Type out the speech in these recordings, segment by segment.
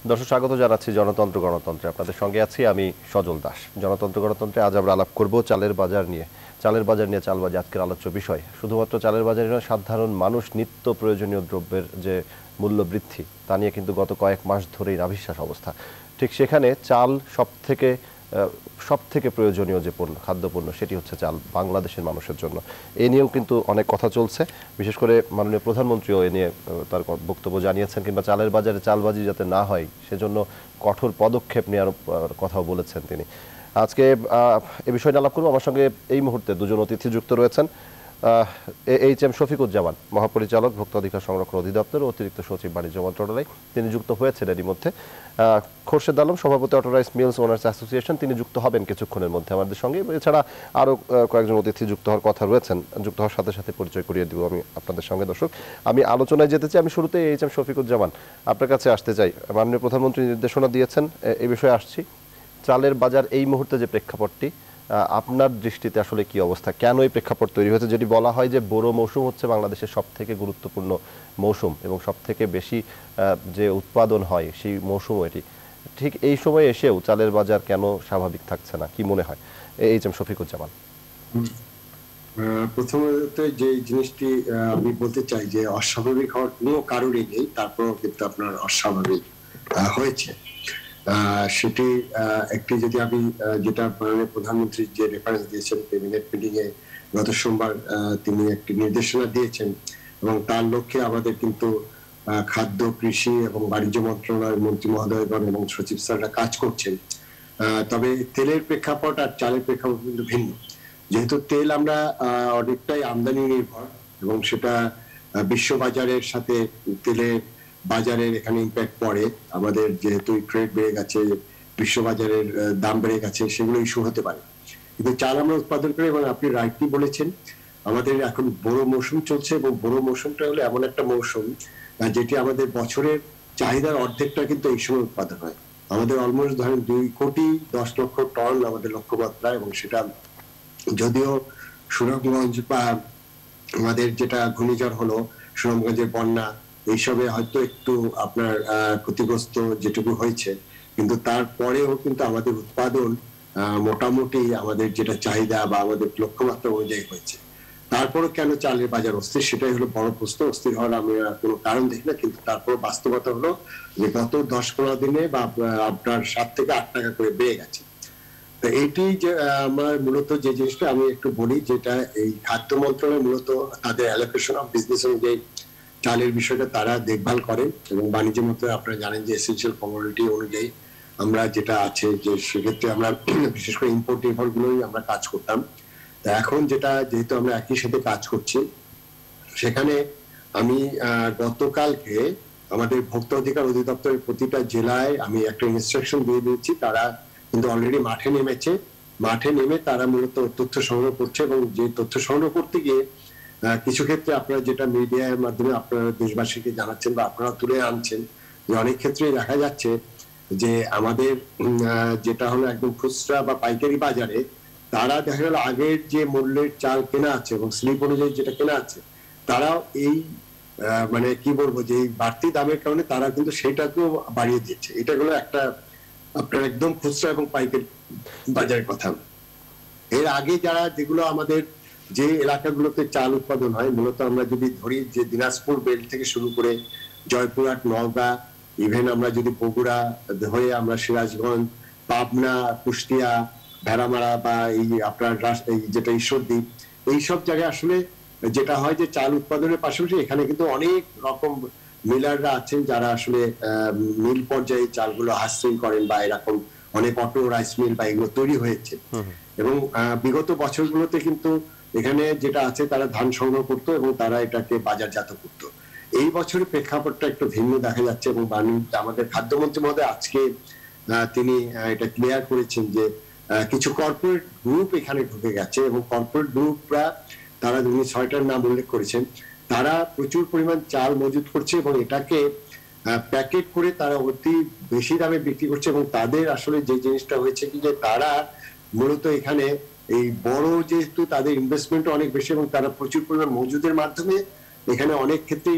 দর্শক স্বাগত জানাচ্ছি জনতন্ত্র গণতন্ত্রে। আপনাদের সঙ্গে আছি আমি সজল দাস। জনতন্ত্র গণতন্ত্রে আজ আমরা আলাপ করব চালের বাজার নিয়ে। চালবাজার আজকের আলোচ্য বিষয়। শুধুমাত্র চালের বাজারে নয়, সাধারণ মানুষ নিত্য প্রয়োজনীয় দ্রব্যের যে মূল্য বৃদ্ধি তা নিয়ে কিন্তু গত কয়েক মাস ধরেই নাভিশ্বাস অবস্থা। ঠিক সেখানে চাল সবথেকে প্রয়োজনীয় যে পণ্য, খাদ্যপণ্য, সেটি হচ্ছে চাল বাংলাদেশের মানুষের জন্য। এ নিয়েও কিন্তু অনেক কথা চলছে। বিশেষ করে মাননীয় প্রধানমন্ত্রীও এ নিয়ে তার বক্তব্য জানিয়েছেন, কিংবা চালের বাজারে চালবাজি যাতে না হয় সেজন্য কঠোর পদক্ষেপ নেওয়ার কথাও বলেছেন তিনি। আজকে এ বিষয়টা আলাপ করব। আমার সঙ্গে এই মুহূর্তে দুজন অতিথি যুক্ত রয়েছেন। এইচ.এম. শফিকুজ্জামান, মহাপরিচালক, ভোক্তা অধিকার সংরক্ষণ অধিদপ্তর ও অতিরিক্ত সচিব, বাণিজ্য মন্ত্রণালয়, তিনি যুক্ত হয়েছেন এরই মধ্যে। খোরশেদ আলম, সভাপতি, অটোরাইজ মিলস ওনার্স অ্যাসোসিয়েশন, তিনি যুক্ত হবেন কিছুক্ষণের মধ্যে আমাদের সঙ্গে। এছাড়া আরও কয়েকজন অতিথি যুক্ত হওয়ার কথা রয়েছেন। যুক্ত হওয়ার সাথে সাথে পরিচয় করিয়ে দিব আমি আপনাদের সঙ্গে। দর্শক, আমি আলোচনায় যেতে চাই। আমি শুরুতে এইচ.এম. শফিকুজ্জামান, আপনার কাছে আসতে চাই। মাননীয় প্রধানমন্ত্রী নির্দেশনা দিয়েছেন, এই বিষয়ে আসছি। চালের বাজার এই মুহূর্তে যে প্রেক্ষাপটটি, আপনার দৃষ্টিতে আসলে কি অবস্থা? কেন এই প্রেক্ষাপট তৈরি হয়েছে? যদি বলা হয় যে বোরো মৌসুম হচ্ছে বাংলাদেশের সবথেকে গুরুত্বপূর্ণ মৌসুম এবং সবথেকে বেশি যে উৎপাদন হয় সেই মৌসুমও এটি, ঠিক এই সময় এসেও চালের বাজার কেন স্বাভাবিক থাকছে না, কি মনে হয়? এইচ.এম. শফিকুজ্জামান। প্রথমত যে জিনিসটি আমি বলতে চাই যে অস্বাভাবিক হওয়ার কোনো কারণই নেই, তারপর কিন্তু আপনার অস্বাভাবিক হয়েছে। সেটি একটি, যদি আমি যেটা প্রধানমন্ত্রী যে রেফারেন্স দিয়েছেন ক্যাবিনেট মিটিং এ গত সোমবার, তিনি একটি নির্দেশনা দিয়েছেন এবং তার লক্ষ্যে আমাদের কিন্তু খাদ্য, কৃষি এবং বাণিজ্য মন্ত্রণালয়ের মন্ত্রী মহোদয়গণ এবং সচিব স্যাররা কাজ করছেন। তবে তেলের প্রেক্ষাপট আর চালের প্রেক্ষাপট কিন্তু ভিন্ন। যেহেতু তেল আমরা অনেকটাই আমদানি নির্ভর এবং সেটা বিশ্ব বাজারের সাথে তেলের বাজারের এখানে ইম্প্যাক্ট পড়ে। আমাদের যেহেতু ট্রেড বেড়ে গেছে, বিশ্ববাজারের দাম বেড়ে গেছে, সেগুলো ইস্যু হতে পারে। কিন্তু চাল আমরা উৎপাদন করি এবং আপনি রাইটলি বলেছেন, আমাদের এখন বড় মৌসুম চলছে এবং বড় মৌসুমটা হলো এমন একটা মৌসুম যেটি আমাদের বছরের চাহিদার অর্ধেকটা কিন্তু এই সময় উৎপাদন হয়। আমাদের অলমোস্ট ধরেন 2,10,00,000 টন আমাদের লক্ষ্যমাত্রা, এবং সেটা যদিও সুনামগঞ্জ বা আমাদের যেটা ঘূর্ণিঝড় হলো, সুনামগঞ্জের বন্যা, এইসবে হয়তো একটু আপনার ক্ষতিগ্রস্ত যেটুকু হয়েছে, কিন্তু তারপরেও কিন্তু আমাদের উৎপাদন মোটামুটি আমাদের যেটা চাহিদা বা আমাদের লক্ষ্যমাত্রা অনুযায়ী হয়েছে। তারপরও কেন চালের বাজার অস্থির, সেটাই হলো বড় প্রশ্ন। অস্থির হওয়ার আমি কোনো কারণ দেখি না, কিন্তু তারপর বাস্তবতা হলো যে গত 10-15 দিনে বা আপনার 7 থেকে 8 টাকা করে বেড়ে গেছে। তো এইটি যে আমার মূলত যে জিনিসটা আমি একটু বলি, যেটা এই খাদ্য মন্ত্রণালয় মূলত তাদের অ্যালোকেশন অফ বিজনেস অনুযায়ী চালের বিষয়টা তারা দেখভাল করেন, এবং বাণিজ্য মন্ত্রণালয় আপনারা জানেন যে এসেনশিয়াল কমোডিটি অনুযায়ী আমরা যেটা আছে, যে সেক্ষেত্রে আমরা বিশেষ করে ইম্পোর্ট নির্ভর গুলোই আমরা কাজ করতাম। তো এখন যেটা, যেহেতু আমরা একই সাথে কাজ করছি, সেখানে আমি গতকালকে আমাদের ভোক্তা অধিকার অধিদপ্তরের প্রতিটা জেলায় আমি একটা ইনস্ট্রাকশন দিয়ে দিয়েছি। তারা কিন্তু অলরেডি মাঠে নেমেছে। মাঠে নেমে তারা মূলত তথ্য সংগ্রহ করছে, এবং যে তথ্য সংগ্রহ করতে গিয়ে কিছু ক্ষেত্রে আপনারা যেটা মিডিয়ার মাধ্যমে আপনারা দেশবাসীকে জানাচ্ছেন বা আপনারা তুলে আনছেন, যে অনেক ক্ষেত্রে দেখা যাচ্ছে যে আমাদের যেটা হলো একদম খুচরা বা পাইকারি বাজারে তারা দেখা গেল আগের যে মূল্যের চাল কেনা আছে এবং স্লিপ অনুযায়ী যেটা কেনা আছে, তারাও এই মানে কি বলবো, যে বাড়তি দামের কারণে তারা কিন্তু সেটাকেও বাড়িয়ে দিচ্ছে। এটা হলো একটা আপনার একদম খুচরা এবং পাইকারি বাজারের কথা। এর আগে যারা, যেগুলো আমাদের যে এলাকাগুলোতে চাল উৎপাদন হয়, মূলত আমরা যদি ধরি যে দিনাজপুর বেল্ট থেকে শুরু করে জয়পুরহাট, নওগাঁ, ইভেন আমরা যদি বগুড়া ধরে আমরা সিরাজগঞ্জ, পাবনা, কুষ্টিয়া, ভেড়ামারা বা এই আপনার এই যেটা ঈশ্বরদীপ, এইসব জায়গায় আসলে যেটা হয় যে চাল উৎপাদনের পাশাপাশি এখানে কিন্তু অনেক রকম মিলাররা আছেন যারা আসলে মিল পর্যায়ে চালগুলো হাসিং করেন, বা এরকম অনেক অটো রাইস মিল বা এগুলো তৈরি হয়েছে। এবং বিগত বছরগুলোতে কিন্তু এখানে যেটা আছে, তারা ধান সংগ্রহ করতো এবং তারা এটাকে বাজারজাত করতো। এই বছরের প্রেক্ষাপটটা একটু ভিন্ন দেখা যাচ্ছে, এবং আমাদের খাদ্যমন্ত্রী মহোদয় আজকে তিনি এটা ক্লিয়ার করেছেন যে কিছু কর্পোরেট গ্রুপ এখানে ঢুকে গেছে, এবং কর্পোরেট গ্রুপরা, তারা 6টার নাম উল্লেখ করেছেন, তারা প্রচুর পরিমাণ চাল মজুত করছে এবং এটাকে প্যাকেট করে তারা অতি বেশি দামে বিক্রি করছে। এবং তাদের আসলে যে জিনিসটা হয়েছে কি, যে তারা মূলত এখানে এই বড়, যেহেতু তাদের ইনভেস্টমেন্ট অনেক বেশি এবং তারা প্রচুর পরিমাণ মজুদের মাধ্যমে এখানে অনেক ক্ষেত্রেই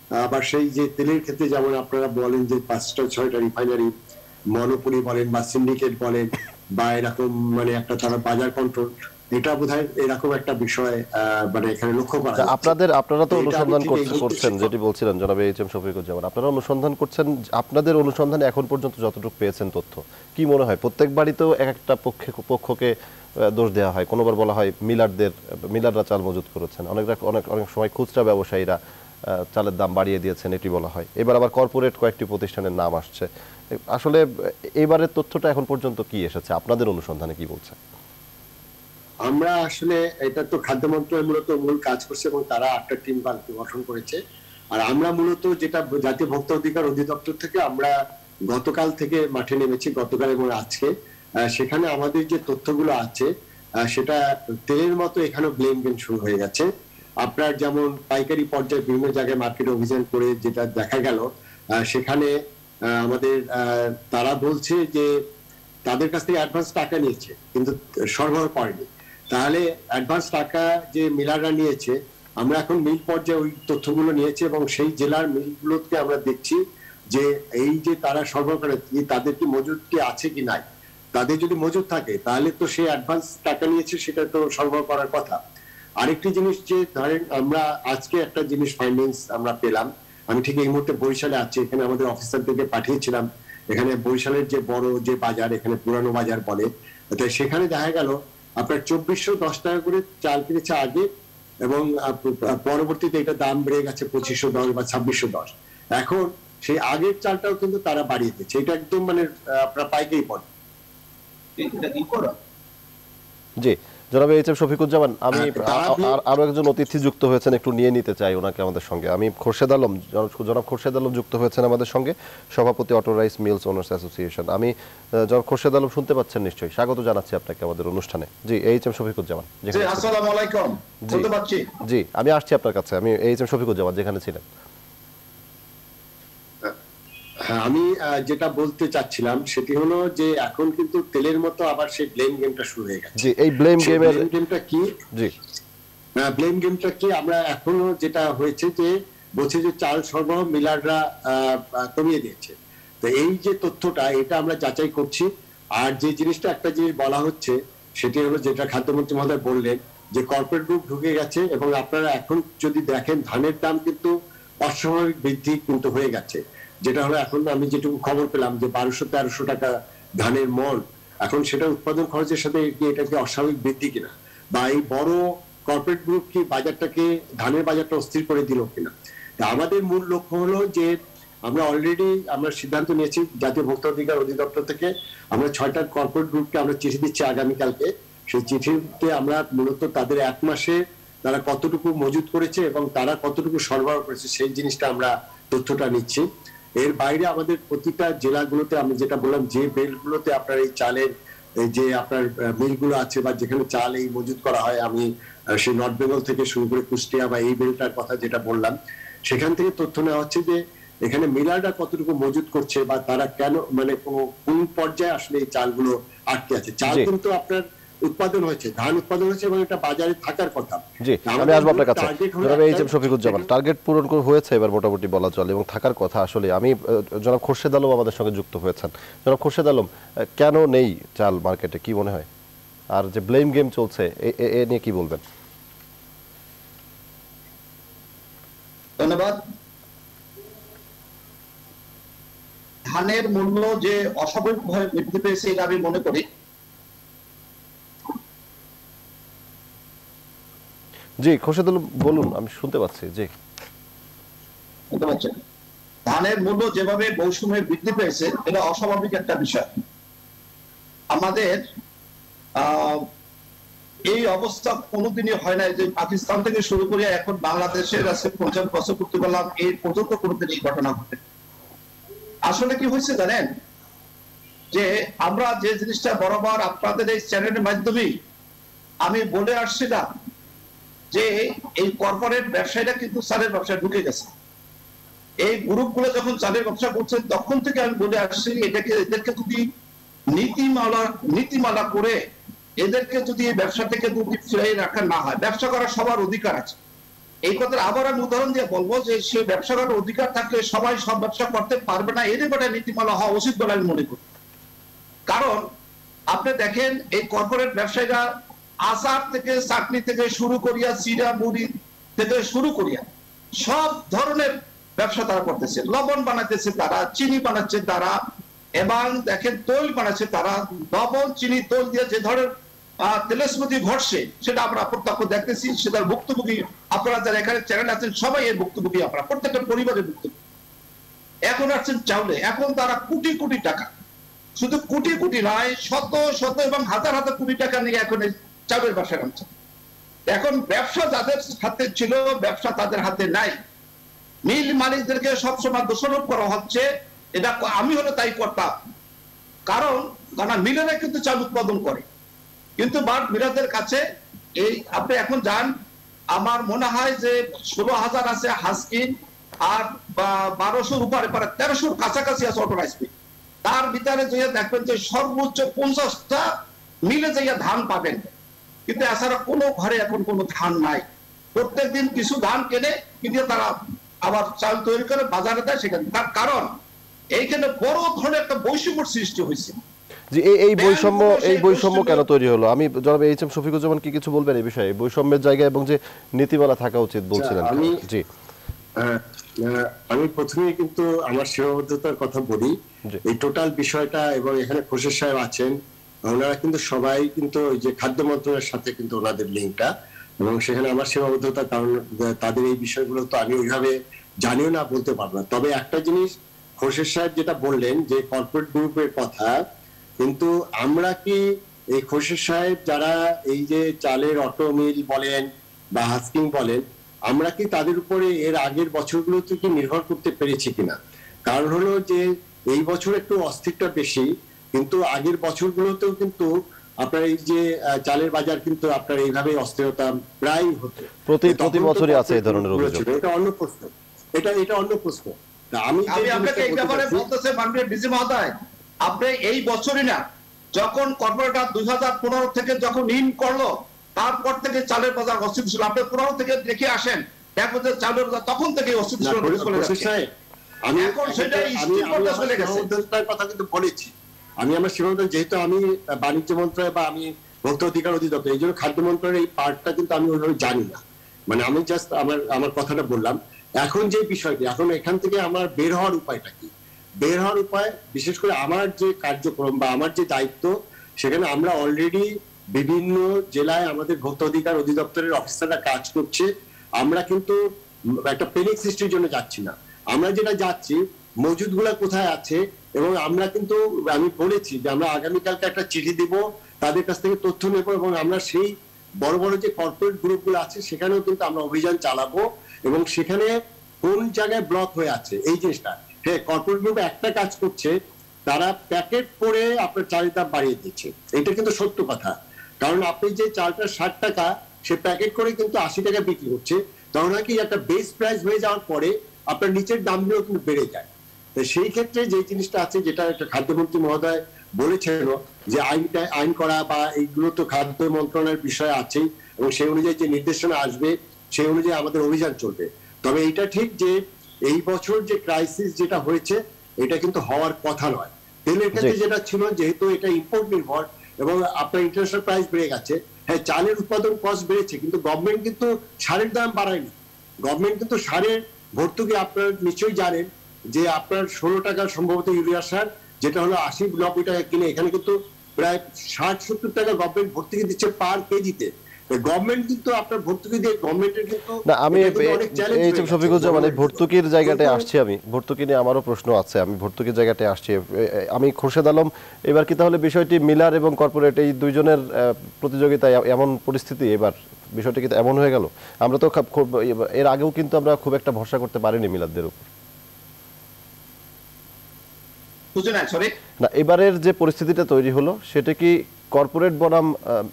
আবার সেই যে তেলের ক্ষেত্রে যেমন আপনারা বলেন যে 5-6টা রিফাইনারি মনোপলি বলেন বা সিন্ডিকেট বলেন বা এরকম মানে একটা তারা বাজার কন্ট্রোল, এটা বোধহয় এরকম একটা বিষয় মানে এখানে লক্ষ্য করা যাচ্ছে। আপনারা তো এটা অনুসন্ধান আমি ঠিক করছেন, যেটি বলছিলেন জনাব এইচ এম শফিকুজ্জামান, আপনারা অনুসন্ধান করছেন, আপনাদের অনুসন্ধানে এখন পর্যন্ত যতটুকু পেয়েছেন তথ্য, কি মনে হয় প্রত্যেকবারই তো এক একটা পক্ষকে দোষ দেওয়া হয়? কোনোবার বলা হয় মিলাররা চাল মজুত করেছেন, অনেক সময় খুচরা ব্যবসায়ীরা চালের দাম বাড়িয়ে দিয়েছেন এটি বলা হয়, এবার আবার কর্পোরেট কয়েকটি প্রতিষ্ঠানের নাম আসছে। আসলে এবারের তথ্যটা এখন পর্যন্ত কি এসেছে, আপনাদের অনুসন্ধানে কি বলছে? আমরা আসলে এটা তো খাদ্য মন্ত্রণালয় মূলত মূল কাজ করছে এবং তারা 8টা টিম গঠন করেছে। আর আমরা মূলত যেটা জাতীয় ভোক্তা অধিকার অধিদপ্তর থেকে আমরা গতকাল থেকে মাঠে নেমেছি, গতকাল এবং আজকে। সেখানে আমাদের যে তথ্যগুলো আছে সেটা তেলের মতো এখানে ব্লেম গেম শুরু হয়ে গেছে। আপনার যেমন পাইকারি পর্যায়ে বিভিন্ন জায়গায় মার্কেটে অভিযান করে যেটা দেখা গেল, সেখানে আমাদের তারা বলছে যে তাদের কাছ থেকে অ্যাডভান্স টাকা নিয়েছে কিন্তু সরবরাহ করেনি। তাহলে অ্যাডভান্স টাকা যে মিলাররা নিয়েছে, আমরা এখন মিল পর্যায়ে ওই তথ্যগুলো নিয়েছি এবং সেই জেলার মিলগুলোকে আমরা দেখছি যে এই যে তারা সরবরাহ করে তাদের কি মজুদ কি আছে কি নাই। তাদের যদি মজুদ থাকে তাহলে তো সেই অ্যাডভান্স টাকা নিয়েছে সেটা তো সরবরাহ করার কথা। আরেকটি জিনিস যে ধরেন আমরা আজকে একটা জিনিস ফাইন্ডিংস আমরা পেলাম, আমি ঠিক এই মুহূর্তে বরিশালে আছি, এখানে আমাদের অফিসার থেকে পাঠিয়েছিলাম, এখানে বরিশালের যে বড় যে বাজার, এখানে পুরানো বাজার বলে, সেখানে দেখা গেল আপনার 2410 টাকা করে চাল কিনেছে আগে এবং পরবর্তীতে এটা দাম বেড়ে গেছে 2510 বা 2610। এখন সেই আগের চালটাও কিন্তু তারা বাড়িয়ে দিচ্ছে, এটা একদম মানে আপনার পাইকারি পড়ে। জি জনাব এইচ এম শফিকুজ্জামান, আমি আরো একজন অতিথি যুক্ত হয়েছেন, একটু নিয়ে নিতে চাই ওনাকে আমাদের সঙ্গে। আমি জনাব খোরশেদ আলম যুক্ত হয়েছেন আমাদের সঙ্গে, সভাপতি auto rice mills owners association. আমি জনাব খোরশেদ আলম শুনতে পাচ্ছেন নিশ্চয়ই, স্বাগত জানাচ্ছি আপনাকে আমাদের অনুষ্ঠানে। জি এইচ এম শফিকুজ্জামান। জি আসসালামু আলাইকুম, শুনতে পাচ্ছি? জি আমি আসছি আপনার কাছে, আমি এইচ এম শফিকুজ্জামান যেখানে ছিলেন। আমি যেটা বলতে চাচ্ছিলাম সেটি হলো যে এখন কিন্তু তেলের মতো আবার সেই ব্লেম গেমটা শুরু হয়ে গেছে। জি এই ব্লেম গেমটা কি? জি ব্লেম গেমটা কি? আমরা এখনো যেটা হয়েছে যে বলছে যে চাল সরবরাহ মিলাররা কমিয়ে দিয়েছে। তো এই যে তথ্যটা এটা আমরা যাচাই করছি। আর যে জিনিসটা একটা জিনিস বলা হচ্ছে সেটি হলো যেটা খাদ্যমন্ত্রী মহোদয় বললেন যে কর্পোরেট গ্রুপ ঢুকে গেছে এবং আপনারা এখন যদি দেখেন ধানের দাম কিন্তু অস্বাভাবিক বৃদ্ধি কিন্তু হয়ে গেছে। যেটা হলো এখন আমি যেটুকু খবর পেলাম যে 1200-1300 টাকা ধানের মন, এখন সেটা উৎপাদন খরচের সাথে এটা কি অস্বাভাবিক বৃদ্ধি কিনা, বা এই বড় কর্পোরেট গ্রুপ কি বাজারটাকে ধানের বাজারটা অস্থির করে দিল কিনা। আমাদের মূল লক্ষ্য হলো যে আমরা অলরেডি আমরা সিদ্ধান্ত নিয়েছি জাতীয় ভোক্তা অধিকার অধিদপ্তর থেকে, আমরা 6টা কর্পোরেট গ্রুপকে আমরা চিঠি দিচ্ছি আগামীকালকে। সেই চিঠিতে আমরা মূলত তাদের 1 মাসে তারা কতটুকু মজুত করেছে এবং তারা কতটুকু সরবরাহ করেছে সেই জিনিসটা আমরা তথ্যটা নিচ্ছি। এর বাইরে আমাদের প্রতিটা জেলাগুলোতে আমি যেটা বললাম যে বেলগুলোতে আপনার এই চালের যে আপনার মিলগুলো আছে বা যেখানে চাল এই মজুত করা হয়, আমি সেই নর্থ বেঙ্গল থেকে শুরু করে কুষ্টিয়া বা এই বেলটার কথা যেটা বললাম, সেখান থেকে তথ্য নেওয়া হচ্ছে যে এখানে মিলাররা কতটুকু মজুত করছে বা তারা কেন মানে কোন পর্যায়ে আসলে এই চালগুলো আটকে আছে। চাল কিন্তু আপনার উৎপাদন হয়েছে, ধান উৎপাদন হয়েছে এবং এটা বাজারে থাকার কথা। জি আমি আসবো আপনার কাছে। জনাব এইচ এম শফিকুজ্জামান, টার্গেট পূরণ হয়েছে এবার মোটামুটি বলা চলে এবং থাকার কথা। আসলে আমি জনাব খোরশেদ আলম আমাদের সঙ্গে যুক্ত হয়েছেন। জনাব খোরশেদ আলম, কেন নেই চাল মার্কেটে কি মনে হয়? আর যে ব্লেম গেম চলছে এ নিয়ে কি বলবেন? ধন্যবাদ। ধানের মূল্য যে অস্বাভাবিকভাবে বৃদ্ধি পেয়েছে এটা আমি মনে করি। জি খোরশেদ আলম বলুন, আমি শুনতে পাচ্ছি। জি শুনতে পাচ্ছেন? ধানের মূল্য যেভাবে মৌসুমে বৃদ্ধি পেয়েছে এটা অস্বাভাবিক একটা বিষয়। আমাদের এই অবস্থা কোনোদিনই হয় নাই যে পাকিস্তান থেকে শুরু করে এখন বাংলাদেশের আছে 50 বছর করতে পারলাম, এই পর্যন্ত কোনোদিন এই ঘটনা ঘটে। আসলে কি হয়েছে জানেন, যে আমরা যে জিনিসটা বরাবর আপনাদের এই চ্যানেলের মাধ্যমে আমি বলে আসছিলাম যে এই কর্পোরেট ব্যবসায়ীরা কিন্তু চালের ব্যবসায় ঢুকে গেছে। এই গ্রুপগুলো যখন চালের ব্যবসা করছে তখন থেকে আমি বলে আসছি এদেরকে যদি নীতিমালা করে এদেরকে যদি এই ব্যবসা থেকে যদি ফিরিয়ে রাখা না হয়, ব্যবসা করার সবার অধিকার আছে, এই কথার আবার আমি উদাহরণ দিয়ে বলবো যে সে ব্যবসা করার অধিকার থাকলে সবাই সব ব্যবসা করতে পারবে না, এদের একটা নীতিমালা হওয়া উচিত বলে আমি মনে করি। কারণ আপনি দেখেন এই কর্পোরেট ব্যবসায়ীরা আচার থেকে চাটনি থেকে শুরু করিয়া চিরা মুড়ি থেকে শুরু করিয়া সব ধরনের ব্যবসা তারা করতেছে। লবণ বানাইতেছে তারা, চিনি বানাচ্ছে তারা, এবং দেখেন তৈল বানাচ্ছে তারা। লবণ চিনি তৈল দিয়ে যে ধরনের তেলস্মৃতি ঘটছে সেটা আমরা প্রত্যক্ষ দেখতেছি, সেটার ভুক্তভোগী আপনারা যারা এখানে চ্যানেল আছেন সবাই এর ভুক্তভোগী, আপনারা প্রত্যেকটা পরিবারের ভুক্তভোগী। এখন আসছেন চাউলে, এখন তারা কোটি কোটি টাকা, শুধু কোটি কোটি নয় শত শত এবং হাজার হাজার কোটি টাকা নিয়ে এখন এই চাউলের ব্যবসা করছে। এখন ব্যবসা যাদের হাতে ছিল ব্যবসা তাদের হাতে নাই। মিল মালিকদেরকে সবসময় দোষারোপ করা হচ্ছে, এটা আমি হলে তাই করতাম। কারণ মিলেরা কিন্তু চাল উৎপাদন করে, কিন্তু মিলাদের কাছে এই আপনি এখন যান, আমার মনে হয় যে 16,000 আছে হাস্কিন, আর 1200 উপরে 1300 কাছাকাছি আছে অটোরাইজ মিল। তার ভিতরে যে দেখবেন যে সর্বোচ্চ 50টা মিলে যাইয়া ধান পাবেন, কিন্তু এছাড়া কোনো ঘরে এখন কোনো ধান নাই। প্রত্যেকদিন কিছু ধান কেনে কিন্তু তারা আবার চাল তৈরি করে বাজারে দেয় সেখানে। তার কারণ এইখানে বড় ধরনের একটা বৈষম্য সৃষ্টি হয়েছে। জি, এই বৈষম্য কেন তৈরি হলো? আমি জনাব এইচ এম শফিকুজ্জামান কি কিছু বলবেন এই বিষয়ে, বৈষম্যের জায়গা এবং যে নীতিমালা থাকা উচিত বলছিলেন? জি, আমি প্রথমেই কিন্তু আমার সীমাবদ্ধতার কথা বলি। এই টোটাল বিষয়টা, এবং এখানে খোরশেদ সাহেব আছেন, ওনারা কিন্তু সবাই কিন্তু ওই যে খাদ্য মন্ত্রণালয়ের সাথে কিন্তু ওনাদের লিঙ্কটা, এবং সেখানে আমার সীমাবদ্ধতার কারণ তাদের এই বিষয়গুলো তো আমি ওইভাবে জানিও না, বলতে পারবো না। তবে একটা জিনিস খোরশেদ সাহেব যেটা বললেন যে কর্পোরেট গ্রুপের কথা, কিন্তু আমরা কি এই খোরশেদ সাহেব যারা এই যে চালের অটো মিল বলেন বা হাস্কিং বলেন, আমরা কি তাদের উপরে এর আগের বছরগুলোতে কি নির্ভর করতে পেরেছি কিনা? কারণ হলো যে এই বছর একটু অস্থিরতা বেশি, কিন্তু আগের বছরগুলোতেও কিন্তু আপনার এই যে চালের বাজার কিন্তু আপনার এইভাবে অস্থিরতা প্রায় হতো, প্রতি বছরই আছে এই ধরনের অভিযোগ। এটা অন্য প্রশ্ন, এটা অন্য প্রশ্ন। আমি আপনাকে এই ব্যাপারে বলতেছি মাননীয় ডিজি মহোদয়, আপনি এই বছরই না, যখন কর্পোরেটর 2015 থেকে যখন ইন করলো তারপর থেকে চালের বাজার অস্থিতিশীল। আপনি 15 থেকে দেখে আসেন, দেখবেন যে চালের বাজার তখন থেকে অস্থিতিশীল চলে যাচ্ছে। আমি এখন সেটা স্থিতিশীলতা চলে গেছে। সীমাবদ্ধতার কথা কিন্তু বলেছি আমি আমার সীমাবদ্ধ, যেহেতু আমি বাণিজ্য মন্ত্রণালয় বা আমি ভোক্তা অধিকার অধিদপ্তর, এই জন্য খাদ্য মন্ত্রণালয়ের এই পার্টটা কিন্তু আমি ওইভাবে জানি না। মানে আমি জাস্ট আমার কথাটা বললাম। এখন যে বিষয়টি, এখন এখান থেকে আমার বের হওয়ার উপায়টা কি? বের হওয়ার উপায়, বিশেষ করে আমার যে কার্যক্রম বা আমার যে দায়িত্ব, সেখানে আমরা অলরেডি বিভিন্ন জেলায় আমাদের ভোক্তা অধিকার অধিদপ্তরের অফিসাররা কাজ করছে। আমরা কিন্তু একটা পেনিক সৃষ্টির জন্য যাচ্ছি না। আমরা যেটা যাচ্ছি মজুদ গুলা কোথায় আছে, এবং আমরা কিন্তু আমি বলেছি যে আমরা আগামীকালকে একটা চিঠি দিব, তাদের কাছ থেকে তথ্য নেব, এবং আমরা সেই বড় বড় যে কর্পোরেট গ্রুপগুলো আছে সেখানেও কিন্তু আমরা অভিযান চালাবো, এবং সেখানে কোন জায়গায় ব্লক হয়ে আছে এই জিনিসটা। হ্যাঁ, কর্পোরেট গ্রুপ একটা কাজ করছে, তারা প্যাকেট করে আপনার চালের দাম বাড়িয়ে দিচ্ছে, এটা কিন্তু সত্য কথা। কারণ আপনি যে চালটা 60 টাকা, সে প্যাকেট করে কিন্তু 80 টাকা বিক্রি করছে, তখন কি একটা বেস প্রাইস হয়ে যাওয়ার পরে আপনার নিচের দামগুলো কিন্তু বেড়ে যায়। সেই ক্ষেত্রে যে জিনিসটা আছে, যেটা একটা খাদ্যমন্ত্রী মহোদয় বলেছেন যে আইন করা বা এইগুলো তো খাদ্য মন্ত্রণালয়ের বিষয় আছেই, এবং সেই অনুযায়ী যে নির্দেশনা আসবে সেই অনুযায়ী আমাদের অভিযান চলবে। তবে এইটা ঠিক যে এই বছর যে ক্রাইসিস যেটা হয়েছে, এটা কিন্তু হওয়ার কথা নয়। তেলের ক্ষেত্রে যেটা ছিল, যেহেতু এটা ইম্পোর্ট নির্ভর এবং আপনার ইন্টারন্যাশনাল প্রাইস বেড়ে গেছে, হ্যাঁ চালের উৎপাদন কস্ট বেড়েছে, কিন্তু গভর্নমেন্ট কিন্তু সারের দাম বাড়ায়নি। গভর্নমেন্ট কিন্তু সারের ভর্তুকি, আপনার নিশ্চয়ই জানেন যে আপনার 16 টাকা সম্ভবত ইউরিয়া সার, যেটা হলো 80-90 টাকা কিনে, এখানে কিন্তু প্রায় 60-70 টাকা গভর্নমেন্ট ভর্তুকি দিচ্ছে পার কেজিতে। গভর্নমেন্ট কিন্তু আপনার ভর্তুকি দিয়ে গভর্নমেন্টের কিন্তু না, আমি এই শফিকুজ্জামান এই ভর্তুকির জায়গাটায় আসছি। আমি ভর্তুকি নিয়ে আমারও প্রশ্ন আছে, আমি ভর্তুকির জায়গাটায় আসছি। আমি খোরশেদ আলম, এবার কি তাহলে বিষয়টি মিলার এবং কর্পোরেট এই দুইজনের প্রতিযোগিতায় এমন পরিস্থিতি, এবার বিষয়টি কি এমন হয়ে গেল? আমরা তো এর আগেও কিন্তু আমরা খুব একটা ভরসা করতে পারিনি মিলারদের উপর। না, এবারের যে পরিস্থিতিটা তৈরি হলো সেটা কি কর্পোরেট বনাম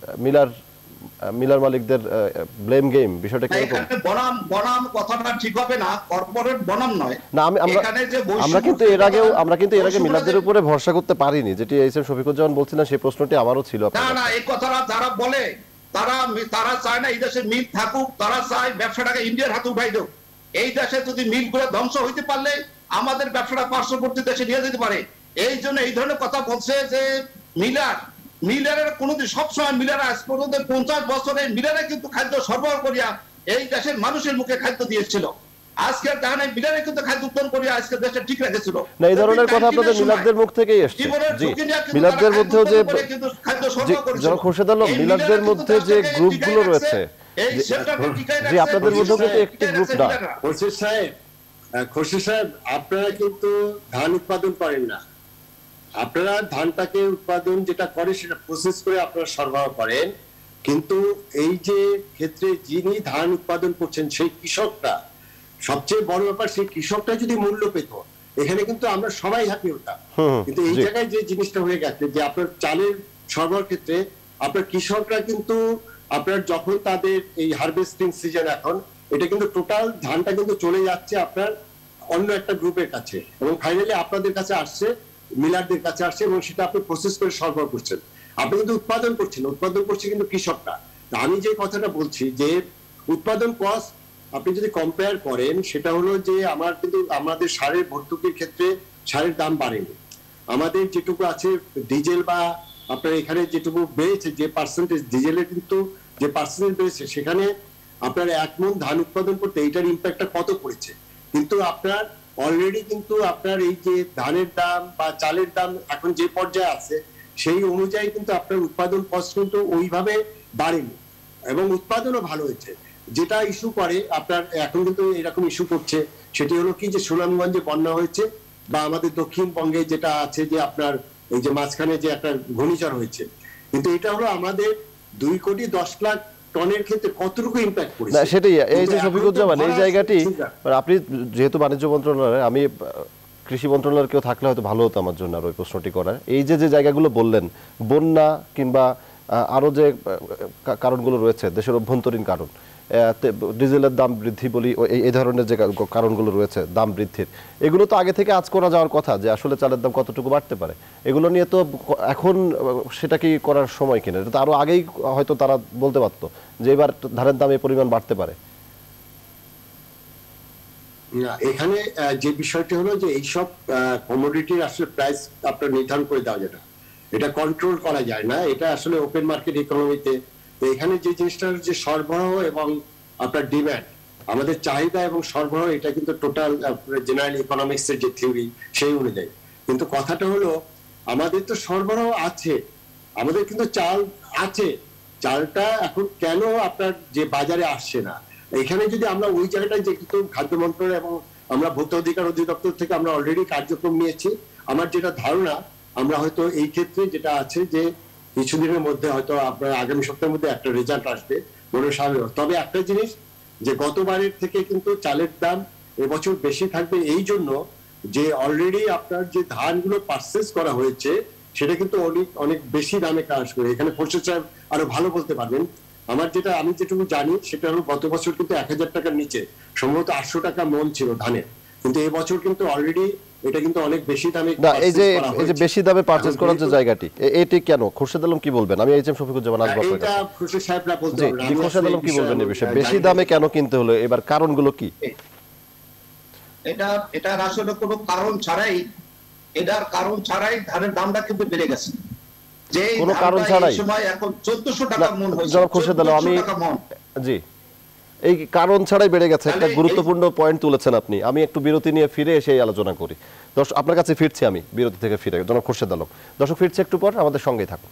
মিলার মালিকদের ব্লেম গেম? বিষয়টা কি এরকম? এখানে বনাম কথাটা ঠিক হবে না, কর্পোরেট বনাম নয়। না, আমরা কিন্তু এর আগে মিলারদের উপরে ভরসা করতে পারিনি, যেটি এইচ এম শফিকুজ্জামান বলছিলেন, সেই প্রশ্নটি আমারও ছিল। না, এই কথাটা যারা বলে তারা চায় না এই দেশে মিল থাকুক, তারা চায় ব্যবসাটাকে ইন্ডিয়ার হাতে উঠাই দেব। এই দেশে যদি মিলগুলো ধ্বংস হইতে পারলে আমাদের ব্যবসাটা পার্শ্ববর্তী দেশে নিয়ে যেতে পারে। এই জন্য এই ধরনের কথা বলছে যে মিলারের কোনোদিন সবসময় মিলার আজ পর্যন্ত 50 বছরে মিলারে কিন্তু খাদ্য সরবরাহ করিয়া এই দেশের মানুষের মুখে খাদ্য দিয়েছিল। আজকের কারণে মিলারে কিন্তু খাদ্য উৎপন্ন করিয়া আজকে দেশটা ঠিক রেখেছিল। না, এই ধরনের কথা আপনাদের মিলাদদের মুখ থেকেই এসেছে। জি, মিলাদদের মধ্যেও যে যারা খোরশেদ আলম, মিলাদদের মধ্যে যে গ্রুপগুলো রয়েছে, জি আপনাদের মধ্যেও কিন্তু একটি গ্রুপ না। খোরশেদ সাহেব, আপনারা কিন্তু ধান উৎপাদন করেন না, আপনারা ধানটাকে উৎপাদন যেটা করে সেটা প্রসেস করে আপনারা সরবরাহ করেন, কিন্তু এই যে ক্ষেত্রে যিনি ধান উৎপাদন করছেন সেই কৃষকটা, সবচেয়ে বড় ব্যাপার সেই কৃষকটা যদি মূল্য পেত, এখানে কিন্তু আমরা সবাই হ্যাপি হতাম। কিন্তু এই জায়গায় যে জিনিসটা হয়ে গেছে যে আপনার চালের সরবরাহ ক্ষেত্রে আপনার কৃষকরা কিন্তু আপনার যখন তাদের এই হারভেস্টিং সিজন এখন, এটা কিন্তু টোটাল ধানটা কিন্তু চলে যাচ্ছে আপনার অন্য একটা গ্রুপের কাছে এবং ফাইনালি আপনাদের কাছে আসছে, মিলারদের কাছে আসছে এবং সেটা আপনি প্রসেস করে সরবরাহ করছেন। আপনি কিন্তু উৎপাদন করছে কিন্তু কৃষকরা। আমি যে কথাটা বলছি যে উৎপাদন কস্ট আপনি যদি কম্পেয়ার করেন, সেটা হলো যে আমাদের সারের ভর্তুকির ক্ষেত্রে সারের দাম বাড়েনি। আমাদের যেটুকু আছে ডিজেল বা আপনার এখানে যেটুকু বেড়েছে, যে পার্সেন্টেজ ডিজেলের কিন্তু যে পার্সেন্টেজ বেড়েছে, সেখানে আপনার 1 মণ ধান উৎপাদন করতে এইটার ইম্প্যাক্টটা কত পড়েছে। কিন্তু আপনার অলরেডি কিন্তু আপনার এই যে ধানের দাম বা চালের দাম এখন যে পর্যায়ে আছে, সেই অনুযায়ী কিন্তু আপনার উৎপাদন কস্ট কিন্তু ওইভাবে বাড়েনি এবং উৎপাদনও ভালো হয়েছে। যেটা ইস্যু করে আপনার এখন কিন্তু এরকম ইস্যু করছে, সেটি হলো কি যে সুনামগঞ্জে বন্যা হয়েছে বা আমাদের দক্ষিণবঙ্গে যেটা আছে যে আপনার এই যে মাঝখানে যে একটা ঘূর্ণিঝড় হয়েছে, কিন্তু এটা হলো আমাদের 2,10,00,000 টনের ক্ষেত্রে কতটুকু ইম্প্যাক্ট করেছে। না সেটাই, এই যে শফিকুজ্জামান, এই জায়গাটি আপনি যেহেতু বাণিজ্য মন্ত্রণালয়, আমি কৃষি মন্ত্রণালয়ের কেউ থাকলে হয়তো ভালো হতো আমার জন্য আর ওই প্রশ্নটি করার। এই যে যে জায়গাগুলো বললেন, বন্যা কিংবা আরো যে কারণগুলো রয়েছে, দেশের অভ্যন্তরীণ কারণ, ডিজেলের দাম বৃদ্ধি বলি, এই ধরনের যে কারণগুলো রয়েছে দাম বৃদ্ধির, এগুলো তো আগে থেকে আজ করা যাওয়ার কথা যে আসলে চালের দাম কতটুকু বাড়তে পারে। এগুলো নিয়ে তো এখন সেটা কি করার সময় কিনা, এটা তো আরো আগেই হয়তো তারা বলতে পারতো যে এবার ধানের দাম এই পরিমাণ বাড়তে পারে। এখানে যে বিষয়টি হলো যে এইসব কমোডিটির আসলে প্রাইস আপনার নির্ধারণ করে দেওয়া যায় না, এটা কন্ট্রোল করা যায় না, এটা আসলে ওপেন মার্কেট ইকোনমিতে। এখানে যে জিনিসটা যে সরবরাহ এবং আপনার ডিমান্ড, আমাদের চাহিদা এবং সরবরাহ, এটা কিন্তু টোটাল জেনারেল ইকোনমিক্স এর যে থিওরি সেই অনুযায়ী। কিন্তু কথাটা হলো আমাদের তো সরবরাহ আছে, আমাদের কিন্তু চাল আছে, চালটা এখন কেন আপনার যে বাজারে আসছে না। এখানে যদি আমরা ওই জায়গাটায় যে কিন্তু খাদ্য মন্ত্রণালয় এবং আমরা ভোক্তা অধিকার অধিদপ্তর থেকে আমরা অলরেডি কার্যক্রম নিয়েছি। আমার যেটা ধারণা, আমরা হয়তো এই ক্ষেত্রে যেটা আছে যে কিছুদিনের মধ্যে হয়তো আপনার আগামী সপ্তাহের মধ্যে একটা রেজাল্ট আসবে মনে স্বাভাবিক। তবে একটা জিনিস যে গতবারের থেকে কিন্তু চালের দাম এবছর বেশি থাকবে, এই জন্য যে অলরেডি আপনার যে ধানগুলো পারচেজ করা হয়েছে সেটা কিন্তু অনেক বেশি দামে কাজ করে। এখানে খোরশেদ সাহেব আরো ভালো বলতে পারবেন। আমি যেটুকু জানি সেটা হলো গত বছর কিন্তু 1,000 টাকার নিচে সম্ভবত 800 টাকা মন ছিল ধানের, কিন্তু এবছর কিন্তু অলরেডি এটা কিন্তু অনেক বেশি দামে। না, এই যে বেশি দামে পারচেজ করার যে জায়গাটি, এটি কেন? খোরশেদ আলম কি বলবেন? আমি এইচএম শফিকুজ্জামান আসবো আপনার কাছে। এটা খোরশেদ সাহেবরা বলতে পারবেন। জি, খোরশেদ আলম কি বলবেন এই বিষয়ে? বেশি দামে কেন কিনতে হলো, এবার কারণগুলো কি? এটা আসলে কোনো কারণ ছাড়াই, এটার কারণ ছাড়াই ধানের দামটা কিন্তু বেড়ে গেছে। যে কোনো কারণ ছাড়াই সময় এখন 1400 টাকা মন হয়েছে। জনাব খোরশেদ আলম, আমি জি এই কারণ ছাড়াই বেড়ে গেছে, একটা গুরুত্বপূর্ণ পয়েন্ট তুলেছেন আপনি। আমি একটু বিরতি নিয়ে ফিরে এসে এই আলোচনা করি। দর্শক, আপনার কাছে ফিরছি আমি বিরতি থেকে ফিরে, জনাব খোরশেদ আলম। দর্শক, ফিরছে একটু পর, আমাদের সঙ্গেই থাকুন।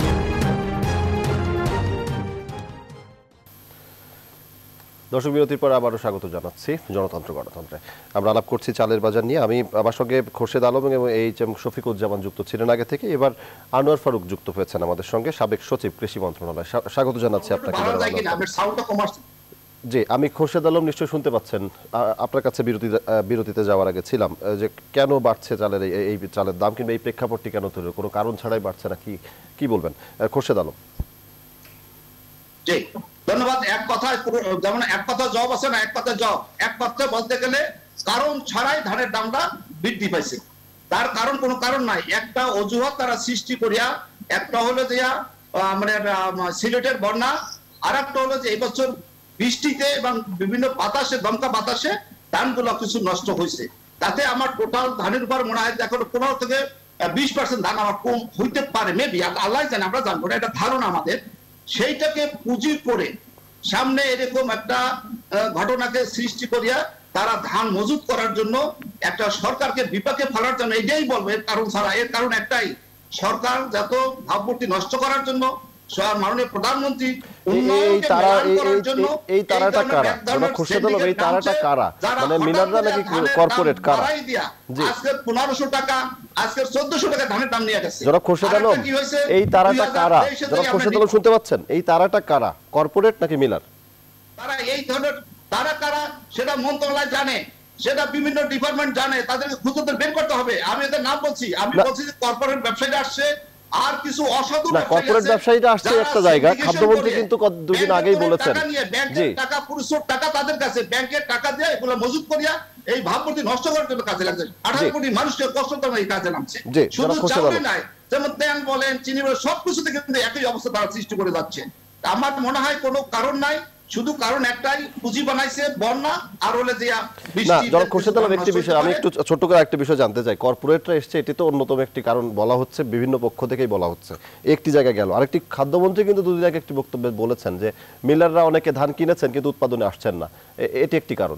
দর্শক, বিরতির পর আবারও স্বাগত জানাচ্ছি জনতন্ত্র গণতন্ত্রে। আমরা আলাপ করছি চালের বাজার নিয়ে। আমি আমার সঙ্গে খোরশেদ আলম এবং এইচএম শফিকুজ্জামান যুক্ত ছিলেন আগে থেকে, এবার আনোয়ার ফারুক যুক্ত হয়েছেন আমাদের সঙ্গে, সাবেক সচিব কৃষি মন্ত্রণালয়। স্বাগত জানাচ্ছি আপনাকে। জি, আমি খোরশেদ আলম, নিশ্চয়ই শুনতে পাচ্ছেন। আপনার কাছে বিরতিতে যাওয়ার আগে ছিলাম যে কেন বাড়ছে চালের এই চালের দাম, কিংবা এই প্রেক্ষাপটটি কেন তৈরি, কোনো কারণ ছাড়াই বাড়ছে না, কি বলবেন খোরশেদ আলম? জি, ধন্যবাদ। এক কথায় যেমন এক কথা জবাব আছে না, এক কথা জবাব। এক কথা বলতে গেলে কারণ ছাড়াই ধানের দামটা বৃদ্ধি পাইছে। তার কারণ কোনো কারণ নাই, একটা অজুহাত তারা সৃষ্টি করিয়া, একটা হলো যে মানে সিলেটের বন্যা, আর একটা হলো যে এবছর বৃষ্টিতে এবং বিভিন্ন বাতাসে, দমকা বাতাসে ধানগুলো কিছু নষ্ট হয়েছে। তাতে আমার টোটাল ধানের উপর মনে হয় এখন 15 থেকে 20% ধান আমার কম হইতে পারে, মেবি, আল্লাহ জানে, আমরা জানবো না, এটা ধারণা আমাদের। সেইটাকে পুঁজি করে সামনে এরকম একটা ঘটনাকে সৃষ্টি করিয়া তারা ধান মজুত করার জন্য একটা সরকারকে বিপাকে ফেলার জন্য, এটাই বলবে কারণ ছাড়া। এর কারণ একটাই, সরকার যত ভাবমূর্তি নষ্ট করার জন্য, মাননীয় প্রধানমন্ত্রী এই তারাটা কারা? এই তারাটা কারা? মানে মিলাররা নাকি কর্পোরেট কারা? আজকে 1500 টাকা, আজকে 1400 টাকা ধানের দাম নিয়ে গেছে। জনাব খোরশেদ আলম, এই তারাটা কারা? জনাব খোরশেদ আলম শুনতে পাচ্ছেন? এই তারাটা কারা, কর্পোরেট নাকি মিলার? তারা এই ধরনের তারা কারা সেটা মন্ত্রণালয় জানে, সেটা বিভিন্ন ডিপার্টমেন্ট জানে, তাদেরকে খুঁজে বের করতে হবে। আমি এদের নাম বলছি, আমি বলছি যে কর্পোরেট ব্যবসায়ীরা আসছে, আর কিছু অসাধু কর্পোরেট ব্যবসায়ীরা আসছে একটা জায়গা। খাদ্যমন্ত্রী কিন্তু দুদিন আগেই বলেছেন জি টাকা, পুরুষের টাকা তাদের কাছে, ব্যাংকের টাকা দিয়ে এগুলো মজুত করিয়া এই ভাবমূর্তি নষ্ট করার জন্য কাজে লাগছে। 18 কোটি মানুষকে কষ্ট তো এই কাজে নামছে। শুধু চাউলে নাই, যেমন তেল বলেন, চিনি বলেন, সবকিছুতে কিন্তু একই অবস্থা তারা সৃষ্টি করে যাচ্ছে। আমার মনে হয় কোনো কারণ নাই, শুধু কারণ একটাই, পুঁজি বানাইছে বন্যা, আর হলে যে না। জনাব খোরশেদ আলম, একটি বিষয় আমি একটু ছোট করে একটা বিষয় জানতে চাই। কর্পোরেটরা এসছে, এটি তো অন্যতম একটি কারণ বলা হচ্ছে, বিভিন্ন পক্ষ থেকেই বলা হচ্ছে। একটি জায়গায় গেল, আরেকটি খাদ্যমন্ত্রী কিন্তু দুদিন আগে একটি বক্তব্যে বলেছেন যে মিলাররা অনেকে ধান কিনেছেন কিন্তু উৎপাদনে আসছেন না, এটি একটি কারণ।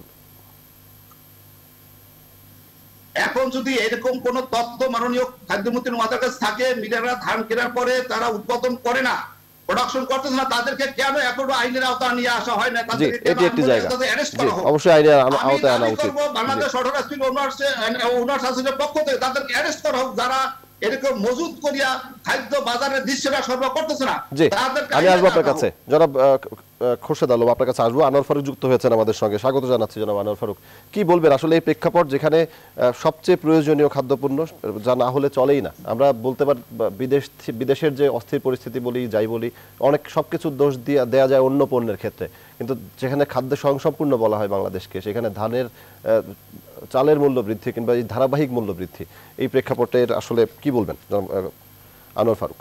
এখন যদি এরকম কোন তথ্য মাননীয় খাদ্যমন্ত্রীর মাথার কাছে থাকে, মিলাররা ধান কেনার পরে তারা উৎপাদন করে না, প্রোডাকশন করতেছে না, তাদেরকে কেন এখনো আইনের আওতায় নিয়ে আসা হয় না? তাদেরকে এটি একটি জায়গা, অবশ্যই আইনের আওতায় আনা উচিত। বাংলাদেশ অর্ডার ওনার্স অ্যাসোসিয়েশনের পক্ষ থেকে তাদেরকে অ্যারেস্ট করা হোক, যারা এরকম মজুদ করিয়া খাদ্য বাজারের দৃশ্যটা সরবরাহ করতেছে না। আমি আসবো আপনার কাছে, জনাব খোরশেদ আলম, আপনার কাছে আসবো। আনোয়ার ফারুক যুক্ত হয়েছেন আমাদের সঙ্গে, স্বাগত জানাচ্ছি জনাব আনোয়ার ফারুক। কি বলবেন আসলে এই প্রেক্ষাপট, যেখানে সবচেয়ে প্রয়োজনীয় খাদ্যপণ্য যা না হলে চলেই না, আমরা বলতে পারি বিদেশের যে অস্থির পরিস্থিতি বলি, যাই বলি, অনেক সবকিছু দোষ দেয়া যায় অন্য পণ্যের ক্ষেত্রে, কিন্তু যেখানে খাদ্য স্বয়ংসম্পূর্ণ বলা হয় বাংলাদেশকে, সেখানে ধানের, চালের মূল্য বৃদ্ধি কিংবা এই ধারাবাহিক মূল্য বৃদ্ধি, এই প্রেক্ষাপটের আসলে কি বলবেন আনোয়ার ফারুক?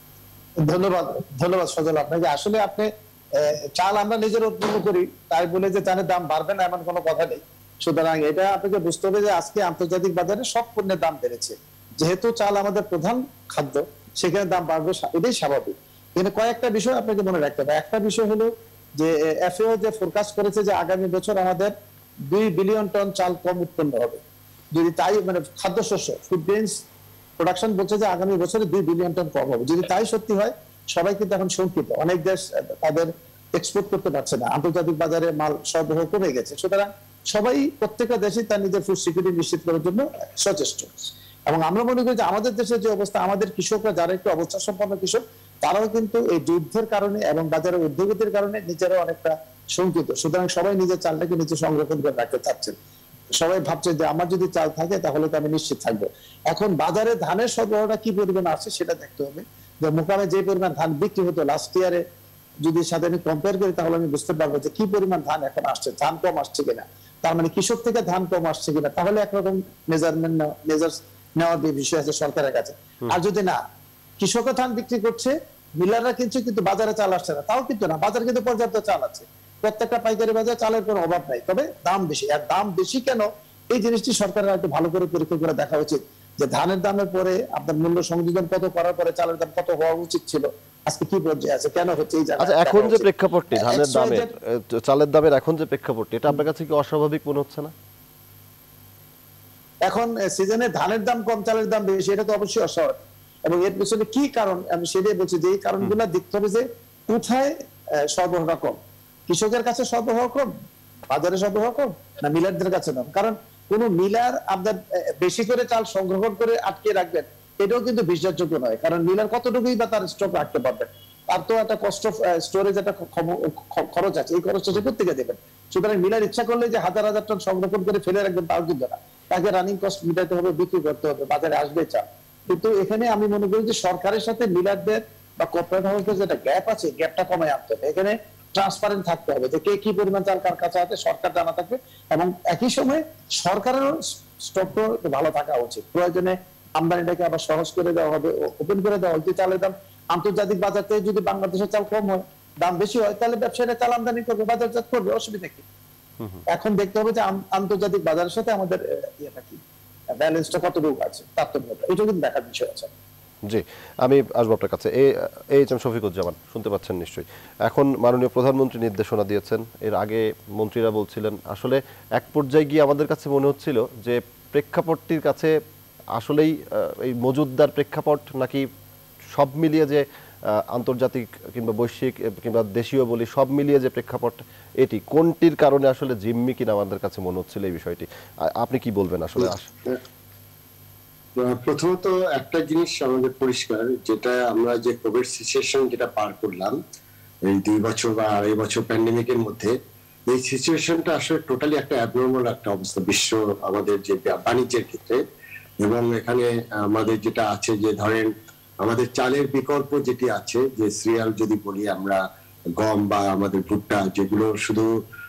ধন্যবাদ সজল আপনাকে। আসলে আপনি চাল আমরা নিজের উৎপন্ন করি, তাই বলে যে চালের দাম বাড়বে না এমন কোনো কথা নেই। সুতরাং এটা আপনাকে বুঝতে হবে যে আজকে আন্তর্জাতিক বাজারে সব পণ্যের দাম বেড়েছে। যেহেতু চাল আমাদের প্রধান খাদ্য, সেখানে দাম বাড়বে, এটাই স্বাভাবিক। কিন্তু কয়েকটা বিষয় আপনাকে মনে রাখতে হবে। একটা বিষয় হলো যে এফএও যে ফোরকাস্ট করেছে যে আগামী বছর আমাদের 2 বিলিয়ন টন চাল কম উৎপন্ন হবে। যদি তাই, মানে খাদ্যশস্য, ফুড গ্রেইনস প্রোডাকশন বলছে যে আগামী বছরে 2 বিলিয়ন টন কম হবে। যদি তাই সত্যি হয়, সবাই কিন্তু এখন শঙ্কিত, অনেক দেশ তাদের এক্সপোর্ট করতে পারছে না, আন্তর্জাতিক বাজারে মাল সরবরাহ কমে গেছে। সুতরাং সবাই, প্রত্যেকটা দেশই তার নিজের ফুড সিকিউরিটি নিশ্চিত করার জন্য সচেষ্ট। এবং আমরা মনে করি যে আমাদের দেশের যে অবস্থা, আমাদের কৃষকরা যারা একটু অবস্থা সম্পন্ন কৃষক, তারাও কিন্তু এই যুদ্ধের কারণে এবং বাজারের ঊর্ধ্বগতির কারণে নিজেরা অনেকটা শঙ্কিত। সুতরাং সবাই নিজের চালটাকে নিজে সংরক্ষণ করে রাখতে চাচ্ছেন। সবাই ভাবছে যে আমার যদি চাল থাকে তাহলে তো আমি নিশ্চিত থাকবো। এখন বাজারে ধানের সরবরাহটা কি পরিমাণ আছে সেটা দেখতে হবে। যে মোকামে যে পরিমাণ ধান বিক্রি হতো লাস্ট ইয়ারে, যদি সাথে আমি কম্পেয়ার করি, তাহলে আমি বুঝতে পারবো যে কি পরিমাণ ধান এখন আসছে, ধান কম আসছে কিনা, তার মানে কৃষক থেকে ধান কম আসছে কিনা। তাহলে একরকম মেজার্স নেওয়ার বিষয় আছে সরকারের কাছে। আর যদি না, কৃষকও ধান বিক্রি করছে, মিলাররা কিনছে, কিন্তু বাজারে চাল আসছে না, তাও কিন্তু না, বাজার কিন্তু পর্যাপ্ত চাল আছে। প্রত্যেকটা পাইকারি বাজারে চালের কোনো অভাব নাই, তবে দাম বেশি। আর দাম বেশি কেন, এই জিনিসটি সরকারের একটু ভালো করে পরীক্ষা করে দেখা উচিত। যে ধানের দামের পরে আপনার মূল্য সংযোজন কত করার পরে চালের দাম কত হওয়া উচিত ছিল, আজকে কি পর্যায়ে আছে, কেন হচ্ছে এই জায়গায়। আচ্ছা, এখন যে প্রেক্ষাপটটি ধানের দামের, চালের দামের এখন যে প্রেক্ষাপটটি, এটা আপনার কাছে কি অস্বাভাবিক মনে হচ্ছে না? এখন সিজনে ধানের দাম কম, চালের দাম বেশি, এটা তো অবশ্যই অস্বাভাবিক। এবং এর পিছনে কি কারণ, আমি সেটাই বলছি যে এই কারণগুলো দেখতে হবে যে কোথায় সরবরাহটা কম। কৃষকের কাছে সরবরাহ কম, বাজারে সরবরাহ কম, না মিলারদের কাছে কম? কারণ কোন মিলার আপনার বেশি করে চাল সংগ্রহণ করে আটকে রাখবেন, এটাও কিন্তু বিশ্বাসযোগ্য নয়। কারণ মিলার কতটুকুই বা তার স্টক রাখতে পারবেন, তার তো একটা কস্ট অফ স্টোরেজ, একটা খরচ আছে, এই খরচটা সে কোথেকে দেবেন? সুতরাং মিলার ইচ্ছা করলে যে হাজার হাজার টন সংরক্ষণ করে ফেলে রাখবেন, তাও কিন্তু না, তাকে রানিং কস্ট মিটাতে হবে, বিক্রি করতে হবে, বাজারে আসবে চাল। কিন্তু এখানে আমি মনে করি যে সরকারের সাথে মিলারদের বা কর্পোরেট হাউসের যেটা গ্যাপ আছে, গ্যাপটা কমায় আনতে হবে। এখানে ট্রান্সপারেন্ট থাকতে হবে যে কে কি পরিমাণ চাল কার কাছে আছে, সরকার জানা থাকবে। এবং একই সময় সরকারেরও স্টকটা ভালো থাকা উচিত। প্রয়োজনে আমদানিটাকে আবার সহজ করে দেওয়া হবে, ওপেন করে দেওয়া হবে। চালের দাম আন্তর্জাতিক বাজার থেকে যদি বাংলাদেশের চাল কম হয়, দাম বেশি হয়, তাহলে ব্যবসায়ীরা চাল আমদানি করবে, বাজারজাত করবে, অসুবিধা কি? এখন দেখতে হবে যে আন্তর্জাতিক বাজারের সাথে আমাদের ইয়েটা কি, ব্যালেন্সটা কতটুকু আছে, তারতম্যটা, এটা কিন্তু দেখার বিষয় আছে। জি, আমি আসবো আপনার কাছে। এইচ এম শফিকুজ্জামান, শুনতে পাচ্ছেন নিশ্চয়ই। এখন মাননীয় প্রধানমন্ত্রী নির্দেশনা দিয়েছেন, এর আগে মন্ত্রীরা বলছিলেন, আসলে এক পর্যায়ে গিয়ে আমাদের কাছে মনে হচ্ছিল যে প্রেক্ষাপটটির কাছে আসলেই এই মজুদদার প্রেক্ষাপট নাকি সব মিলিয়ে যে আন্তর্জাতিক কিংবা বৈশ্বিক কিংবা দেশীয় বলি সব মিলিয়ে যে প্রেক্ষাপট, এটি কোনটির কারণে আসলে জিম্মি কিনা আমাদের কাছে মনে হচ্ছিল এই বিষয়টি, আপনি কি বলবেন আসলে? প্রথমত একটা জিনিস আমাদের পরিষ্কার, যেটা আমরা যে কোভিড সিচুয়েশন যেটা পার করলাম এই 2 বছর বা 2.5 বছর প্যান্ডেমিকের মধ্যে, এই সিচুয়েশনটা আসলে টোটালি একটা অ্যাবনর্মাল একটা অবস্থা বিশ্ব আমাদের যে বাণিজ্যের ক্ষেত্রে। এবং এখানে আমাদের যেটা আছে যে ধরেন আমাদের চালের বিকল্প যেটি আছে, যে সিরিয়াল যদি বলি আমরা, গম বা আমাদের ভুট্টা, যেগুলো শুধু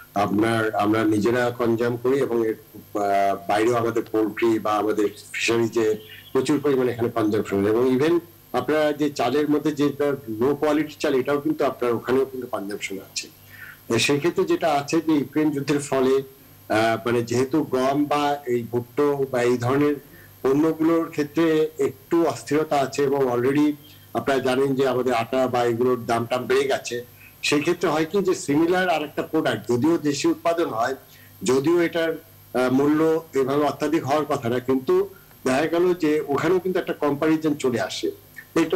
আমরা নিজেরা কনজাম করি এবং এর বাইরেও আমাদের পোল্ট্রি বা আমাদের ফিশারিজে প্রচুর পরিমাণে এখানে কনজাম্পশন, এবং ইভেন আপনারা যে চালের মধ্যে যে লো কোয়ালিটি চাল, এটাও কিন্তু আপনার ওখানেও কিন্তু কনজাম্পশন আছে। সেই ক্ষেত্রে যেটা আছে যে ইউক্রেন যুদ্ধের ফলে মানে যেহেতু গম বা এই ভুট্টো বা এই ধরনের পণ্যগুলোর ক্ষেত্রে একটু অস্থিরতা আছে, এবং অলরেডি আপনারা জানেন যে আমাদের আটা বা এগুলোর দাম টাম বেড়ে গেছে। সেই ক্ষেত্রে হয় কি যে সিমিলার আর একটা প্রোডাক্ট যদিও দেশি উৎপাদন হয়, যদিও এটার মূল্য এভাবে অত্যাধিক হওয়ার কথা না, কিন্তু দেখা গেল যে ওখানেও কিন্তু একটা কম্পারিজন চলে আসে, এটা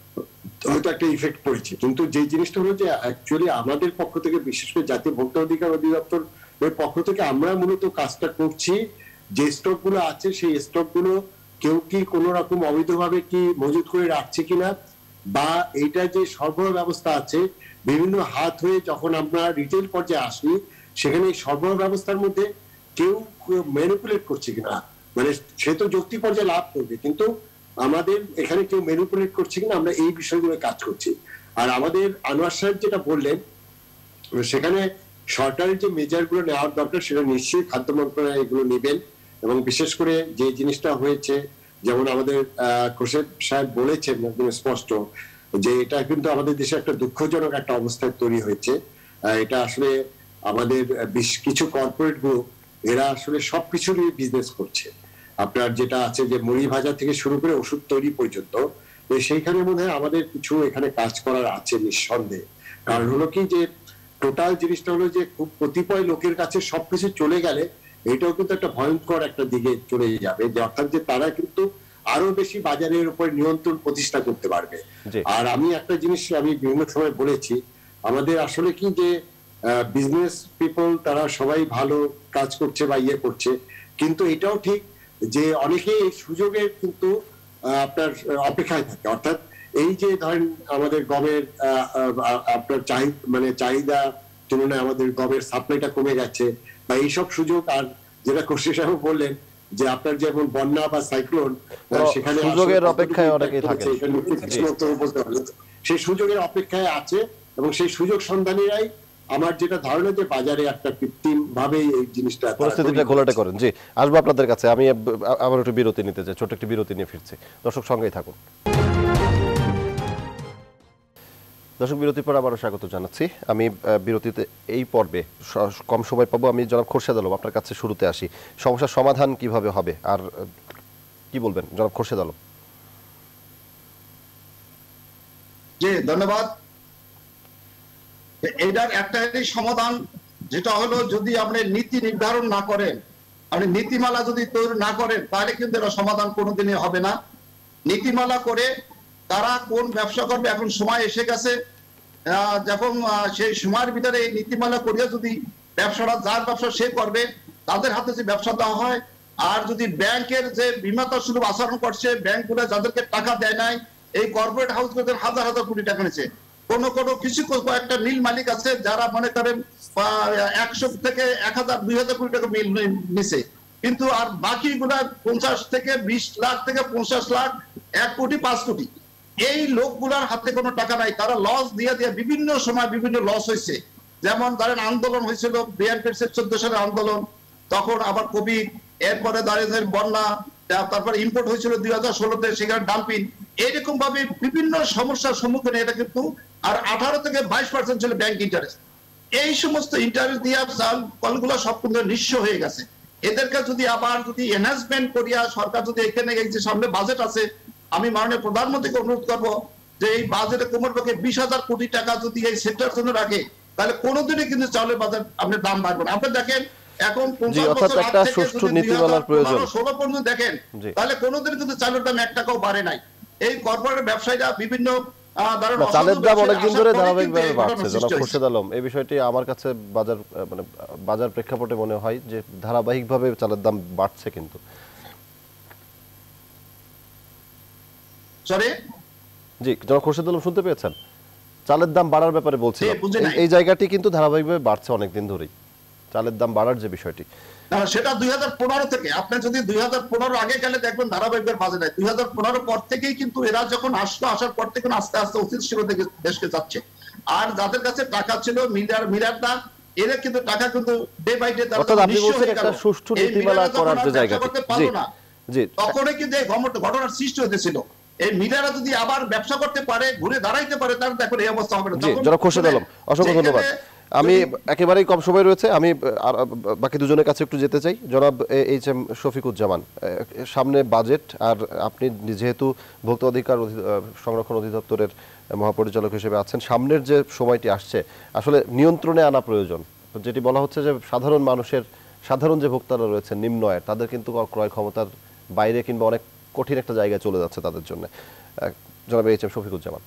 হয়তো একটা ইফেক্ট পড়েছে। কিন্তু যে জিনিসটা হলো যে অ্যাকচুয়ালি আমাদের পক্ষ থেকে, বিশেষ করে জাতীয় ভোক্তা অধিকার অধিদপ্তর এর পক্ষ থেকে আমরা মূলত কাজটা করছি, যে স্টক গুলো আছে সেই স্টক গুলো কেউ কি কোন রকম অবৈধভাবে কি মজুত করে রাখছে কিনা, বা এইটা যে সরবরাহ ব্যবস্থা আছে বিভিন্ন হাত হয়ে যখন আমরা রিটেল পর্যায়ে আসি, সেখানে এই সরবরাহ ব্যবস্থার মধ্যে কেউ ম্যানিপুলেট করছে কিনা, মানে সে তো যৌক্তিক পর্যায়ে লাভ করবে, কিন্তু আমাদের এখানে কেউ ম্যানিপুলেট করছে কিনা, আমরা এই বিষয়গুলো কাজ করছি। আর আমাদের আনোয়ার সাহেব যেটা বললেন, সেখানে সরকারের যে মেজার গুলো নেওয়ার দরকার সেটা নিশ্চয়ই খাদ্য মন্ত্রণালয় এগুলো নেবেন। এবং বিশেষ করে যে জিনিসটা হয়েছে, যেমন আমাদের খোরশেদ সাহেব বলেছেন একদম স্পষ্ট যে এটা কিন্তু আমাদের দেশে একটা দুঃখজনক একটা অবস্থায় তৈরি হয়েছে। এটা আসলে আমাদের কিছু কর্পোরেট গ্রুপ, এরা আসলে সবকিছু নিয়ে বিজনেস করছে। আপনার যেটা আছে যে মুড়ি ভাজা থেকে শুরু করে ওষুধ তৈরি পর্যন্ত, সেইখানে মনে হয় আমাদের কিছু এখানে কাজ করার আছে নিঃসন্দেহে। কারণ হলো কি যে টোটাল জিনিসটা হলো যে খুব কতিপয় লোকের কাছে সবকিছু চলে গেলে এটাও কিন্তু একটা ভয়ঙ্কর একটা দিকে চলে যাবে, যে অর্থাৎ যে তারা কিন্তু আরো বেশি বাজারের উপর নিয়ন্ত্রণ প্রতিষ্ঠা করতে পারবে। আর আমি একটা জিনিস আমি বিভিন্ন সময় বলেছি, আমাদের আসলে কি যে বিজনেস পিপল তারা সবাই ভালো কাজ করছে বা ইয়ে করছে, কিন্তু এটাও ঠিক যে অনেকে এই সুযোগের কিন্তু আপনার অপেক্ষায় থাকে। অর্থাৎ এই যে ধরেন আমাদের গমের আপনার চাহিদা তুলনায় আমাদের গমের সাপ্লাইটা কমে গেছে, বা এইসব সুযোগ, আর যেটা খোরশেদ সাহেব বললেন যে আপনার যেমন বন্যা বা সাইক্লোন, সেখানে সুযোগের অপেক্ষায় অনেকেই থাকে, সেই সুযোগের অপেক্ষায় আছে, এবং সেই সুযোগ সন্ধানীরাই আমার যেটা ধারণা যে বাজারে একটা কৃত্রিম ভাবে এই জিনিসটা পরিস্থিতিটা ঘোলাটে করেন। জি, আসবো আপনাদের কাছে। আমি আবার একটু বিরতি নিতে চাই, ছোট একটি বিরতি নিয়ে ফিরছি। দর্শক সঙ্গেই থাকুন। দর্শক, বিরতির পর আবারও স্বাগত জানাচ্ছি। আমি বিরতিতে এই পর্বে কম সময় পাবো, আমি জনাব খোরশেদ আলম আপনার কাছে শুরুতে আসি। সমস্যার সমাধান কিভাবে হবে আর কি বলবেন জনাব খোরশেদ আলম? জি, ধন্যবাদ। এটার একটাই সমাধান, যেটা হলো যদি আপনি নীতি নির্ধারণ না করেন, আপনি নীতিমালা যদি তৈরি না করেন, তাহলে কিন্তু এর সমাধান কোনোদিনই হবে না। নীতিমালা করে তারা কোন ব্যবসা করবে, এখন সময় এসে গেছে যখন সেই সময়ের ভিতরে এই নীতিমালা করিয়া যদি ব্যবসাটা, যার ব্যবসা সে করবে, তাদের হাতে যে ব্যবসা দেওয়া হয়। আর যদি ব্যাংকের যে বিমাতা সুলভ আচরণ করছে, ব্যাংকগুলো যাদেরকে টাকা দেয় নাই, এই কর্পোরেট হাউসগুলোদের হাজার হাজার কোটি টাকা নিচ্ছে। কোন কিছু কয়েকটা মিল মালিক আছে যারা মনে করেন 100 থেকে 1000 2000 কোটি টাকা মিল নিছে, কিন্তু আর বাকিগুলা 50 থেকে 20 লাখ থেকে 50 লাখ 1 কোটি 5 কোটি, এই লোকগুলার হাতে কোনো টাকা নাই। তারা লস দিয়ে দিয়ে বিভিন্ন সময় বিভিন্ন লস হয়েছে। যেমন ধরেন আন্দোলন হয়েছিল বিএনপির 14 সালের আন্দোলন, তখন আবার কোভিড, এরপরে দাঁড়িয়ে বন্যা, তারপর ইম্পোর্ট হয়েছিল 2016-তে, সেখানে ডাম্পিং, এইরকম ভাবে বিভিন্ন সমস্যার সম্মুখীন এটা কিন্তু, আর 18 থেকে 22% ছিল ব্যাংক ইন্টারেস্ট। এই সমস্ত ইন্টারেস্ট দিয়ে চাল কলগুলো সব কিন্তু নিঃস্ব হয়ে গেছে। এদেরকে যদি আবার যদি এনহান্সমেন্ট করিয়া সরকার যদি এখানে এই যে সামনে বাজেট আছে, আমি মাননীয় প্রধানমন্ত্রীকে অনুরোধ করবো যে এই বাজেটে কমপক্ষে 20,000 কোটি টাকা যদি এই সেক্টরের জন্য রাখে, তাহলে কোনোদিনই কিন্তু চাউলের বাজার আপনার দাম বাড়বে না। আপনি দেখেন এখন 50 বছর আগে থেকে সুষ্ঠু নীতিমালার প্রয়োজন 2016 পর্যন্ত দেখেন, তাহলে কোনোদিন কিন্তু চালের দাম 1 টাকাও বাড়ে নাই। এই কর্পোরেট ব্যবসায়ীরা বিভিন্ন চালের দাম অনেকদিন ধরে ধারাবাহিকভাবে বাড়ছে। জনাব খোরশেদ আলম, এই বিষয়টি আমার কাছে বাজার প্রেক্ষাপটে মনে হয় যে ধারাবাহিকভাবে চালের দাম বাড়ছে। কিন্তু সরি জি, জনাব খোরশেদ আলম শুনতে পেয়েছেন? চালের দাম বাড়ার ব্যাপারে বলছিলাম, এই জায়গাটি কিন্তু ধারাবাহিকভাবে বাড়ছে অনেকদিন ধরেই, চালের দাম বাড়ার যে বিষয়টি। সেটা 2015 থেকে, আপনি যদি 2015 আগে গেলে দেখবেন ধারাবাহিকভাবে বাজে নাই। 2015 পর থেকেই কিন্তু এরা যখন আসার পর থেকে আস্তে আস্তে অস্থিতিশীল দেশকে যাচ্ছে। আর যাদের কাছে টাকা ছিল মিলারদা, এরা কিন্তু টাকা কিন্তু ডে বাই ডে আপনি বলছেন একটা সুষ্ঠু নীতিমালা করার যে জায়গাটি, জি জি, তখনই কিন্তু এই ঘটনার সৃষ্টি হতেছিল। এই মিলাররা যদি আবার ব্যবসা করতে পারে, ঘুরে দাঁড়াইতে পারে, তার দেখুন এই অবস্থা হবে না। জি জনাব খোরশেদ আলম, অসংখ্য ধন্যবাদ। আমি একেবারেই কম সময় রয়েছে, আমি বাকি দুজনের কাছে একটু যেতে চাই। জনাব এইচ.এম. শফিকুজ্জামান, সামনে বাজেট, আর আপনি যেহেতু ভোক্তা অধিকার সংরক্ষণ অধিদপ্তরের মহাপরিচালক হিসেবে আছেন, সামনের যে সময়টি আসছে আসলে নিয়ন্ত্রণে আনা প্রয়োজন। যেটি বলা হচ্ছে যে সাধারণ যে ভোক্তারা রয়েছেন নিম্ন আয়ের, তাদের কিন্তু ক্রয় ক্ষমতার বাইরে কিংবা অনেক কঠিন একটা জায়গায় চলে যাচ্ছে তাদের জন্য। জনাব এইচ.এম. শফিকুজ্জামান।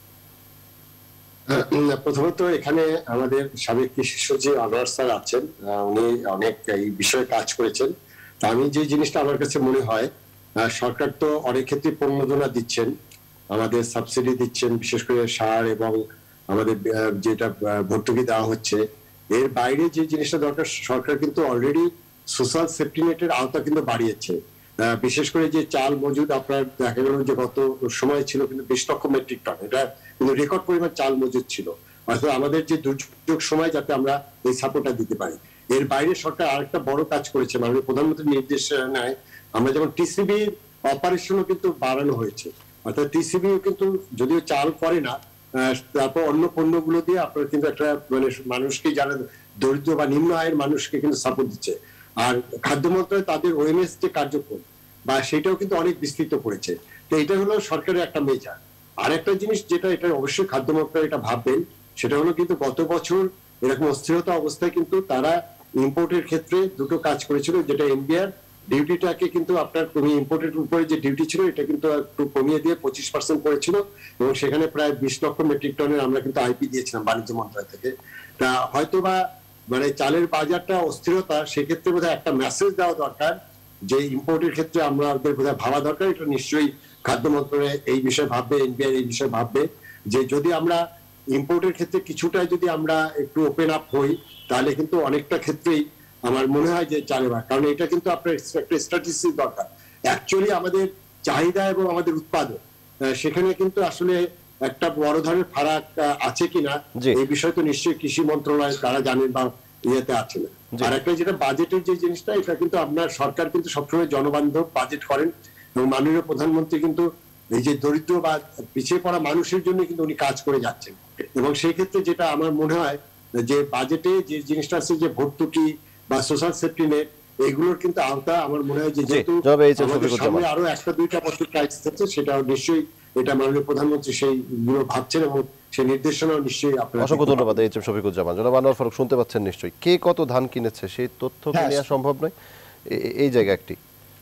প্রথমত এখানে আমাদের সাবেক কৃষি সচিব আনোয়ার স্যার আছেন, উনি অনেক এই বিষয়ে কাজ করেছেন। তা আমি যে জিনিসটা আমার কাছে মনে হয়, সরকার তো অনেক ক্ষেত্রে প্রণোদনা দিচ্ছেন, আমাদের সাবসিডি দিচ্ছেন, বিশেষ করে সার এবং আমাদের যেটা ভর্তুকি দেওয়া হচ্ছে। এর বাইরে যে জিনিসটা দরকার, সরকার কিন্তু অলরেডি সোশ্যাল সেফটি নেটের আওতা কিন্তু বাড়িয়েছে। বিশেষ করে যে চাল মজুদ আপনার দেখা গেল যে গত সময় ছিল কিন্তু 20 লক্ষ মেট্রিক টন, এটা কিন্তু রেকর্ড পরিমাণ চাল মজুদ ছিল। অর্থাৎ আমাদের যে দুর্যোগ সময় যাতে আমরা এই সাপোর্টটা দিতে পারি। এর বাইরে সরকার আরেকটা বড় কাজ করেছে, মাননীয় প্রধানমন্ত্রীর নির্দেশনায় আমরা যেমন টিসিবি অপারেশনও কিন্তু বাড়ানো হয়েছে। অর্থাৎ টিসিবিও কিন্তু যদিও চাল করে না, তারপর অন্য পণ্যগুলো দিয়ে আপনার কিন্তু একটা মানে মানুষকে যারা দরিদ্র বা নিম্ন আয়ের মানুষকে কিন্তু সাপোর্ট দিচ্ছে। আর খাদ্য মন্ত্রণালয় তাদের ওএমএস যে কার্যক্রম বা সেটাও কিন্তু অনেক বিস্তৃত করেছে। তো এটা হলো সরকারের একটা মেজার। আর একটা জিনিস যেটা এটা অবশ্যই খাদ্য মন্ত্রণালয় এটা ভাববেন, সেটা হলো কিন্তু গত বছর এরকম অস্থিরতা অবস্থায় কিন্তু তারা ইম্পোর্টের ক্ষেত্রে দুটো কাজ করেছিল, যেটা এনবিআর ডিউটিটাকে কিন্তু আপনার ইম্পোর্টের উপরে যে ডিউটি ছিল এটা কিন্তু একটু কমিয়ে দিয়ে 25% করেছিল, এবং সেখানে প্রায় 20 লক্ষ মেট্রিক টনের আমরা কিন্তু আইপি দিয়েছিলাম বাণিজ্য মন্ত্রণালয় থেকে। তা হয়তোবা মানে চালের বাজারটা অস্থিরতা, সেক্ষেত্রে বোধহয় একটা মেসেজ দেওয়া দরকার যে ইম্পোর্টের ক্ষেত্রে আমাদের বোধহয় ভাবা দরকার। এটা নিশ্চয়ই খাদ্য মন্ত্রণালয় এই বিষয়ে ভাববে, এনবিআর এই বিষয়ে ভাববে, যে যদি আমরা ইম্পোর্টের ক্ষেত্রে কিছুটা যদি আমরা একটু ওপেন আপ হই, তাহলে কিন্তু অনেকটা ক্ষেত্রেই আমার মনে হয় যে চালে বা, কারণ এটা কিন্তু আপনার একটা স্ট্র্যাটেজি দরকার। অ্যাকচুয়ালি আমাদের চাহিদা এবং আমাদের উৎপাদন, সেখানে কিন্তু আসলে একটা বড় ধরনের ফারাক আছে কিনা এই বিষয় তো নিশ্চয়ই কৃষি মন্ত্রণালয় তারা জানেন বা ইয়েতে আছে না। আর একটা যেটা বাজেটের যে জিনিসটা, এটা কিন্তু আপনার সরকার কিন্তু সবসময় জনবান্ধব বাজেট করেন, এবং মাননীয় প্রধানমন্ত্রী কিন্তু এই যে দরিদ্র বা পিছিয়ে পড়া মানুষের জন্য কিন্তু উনি কাজ করে যাচ্ছেন। এবং সেই ক্ষেত্রে যেটা আমার মনে হয় যে বাজেটে যে জিনিসটা আছে যে ভর্তুকি বা সোশ্যাল সেফটি নেট, এগুলোর কিন্তু আওতা আমার মনে হয় যে যেহেতু সামনে আরো একটা দুইটা বছর ক্রাইসিস আছে, সেটা নিশ্চয়ই এটা মাননীয় প্রধানমন্ত্রী সেইগুলো ভাবছেন এবং সেই নির্দেশনাও নিশ্চয়ই আপনার। অসংখ্য ধন্যবাদ এইচ.এম. শফিকুজ্জামান। জনাব আনোয়ার ফারুক, শুনতে পাচ্ছেন নিশ্চয়ই, কে কত ধান কিনেছে সেই তথ্য কি নেওয়া সম্ভব নয় এই জায়গা একটি?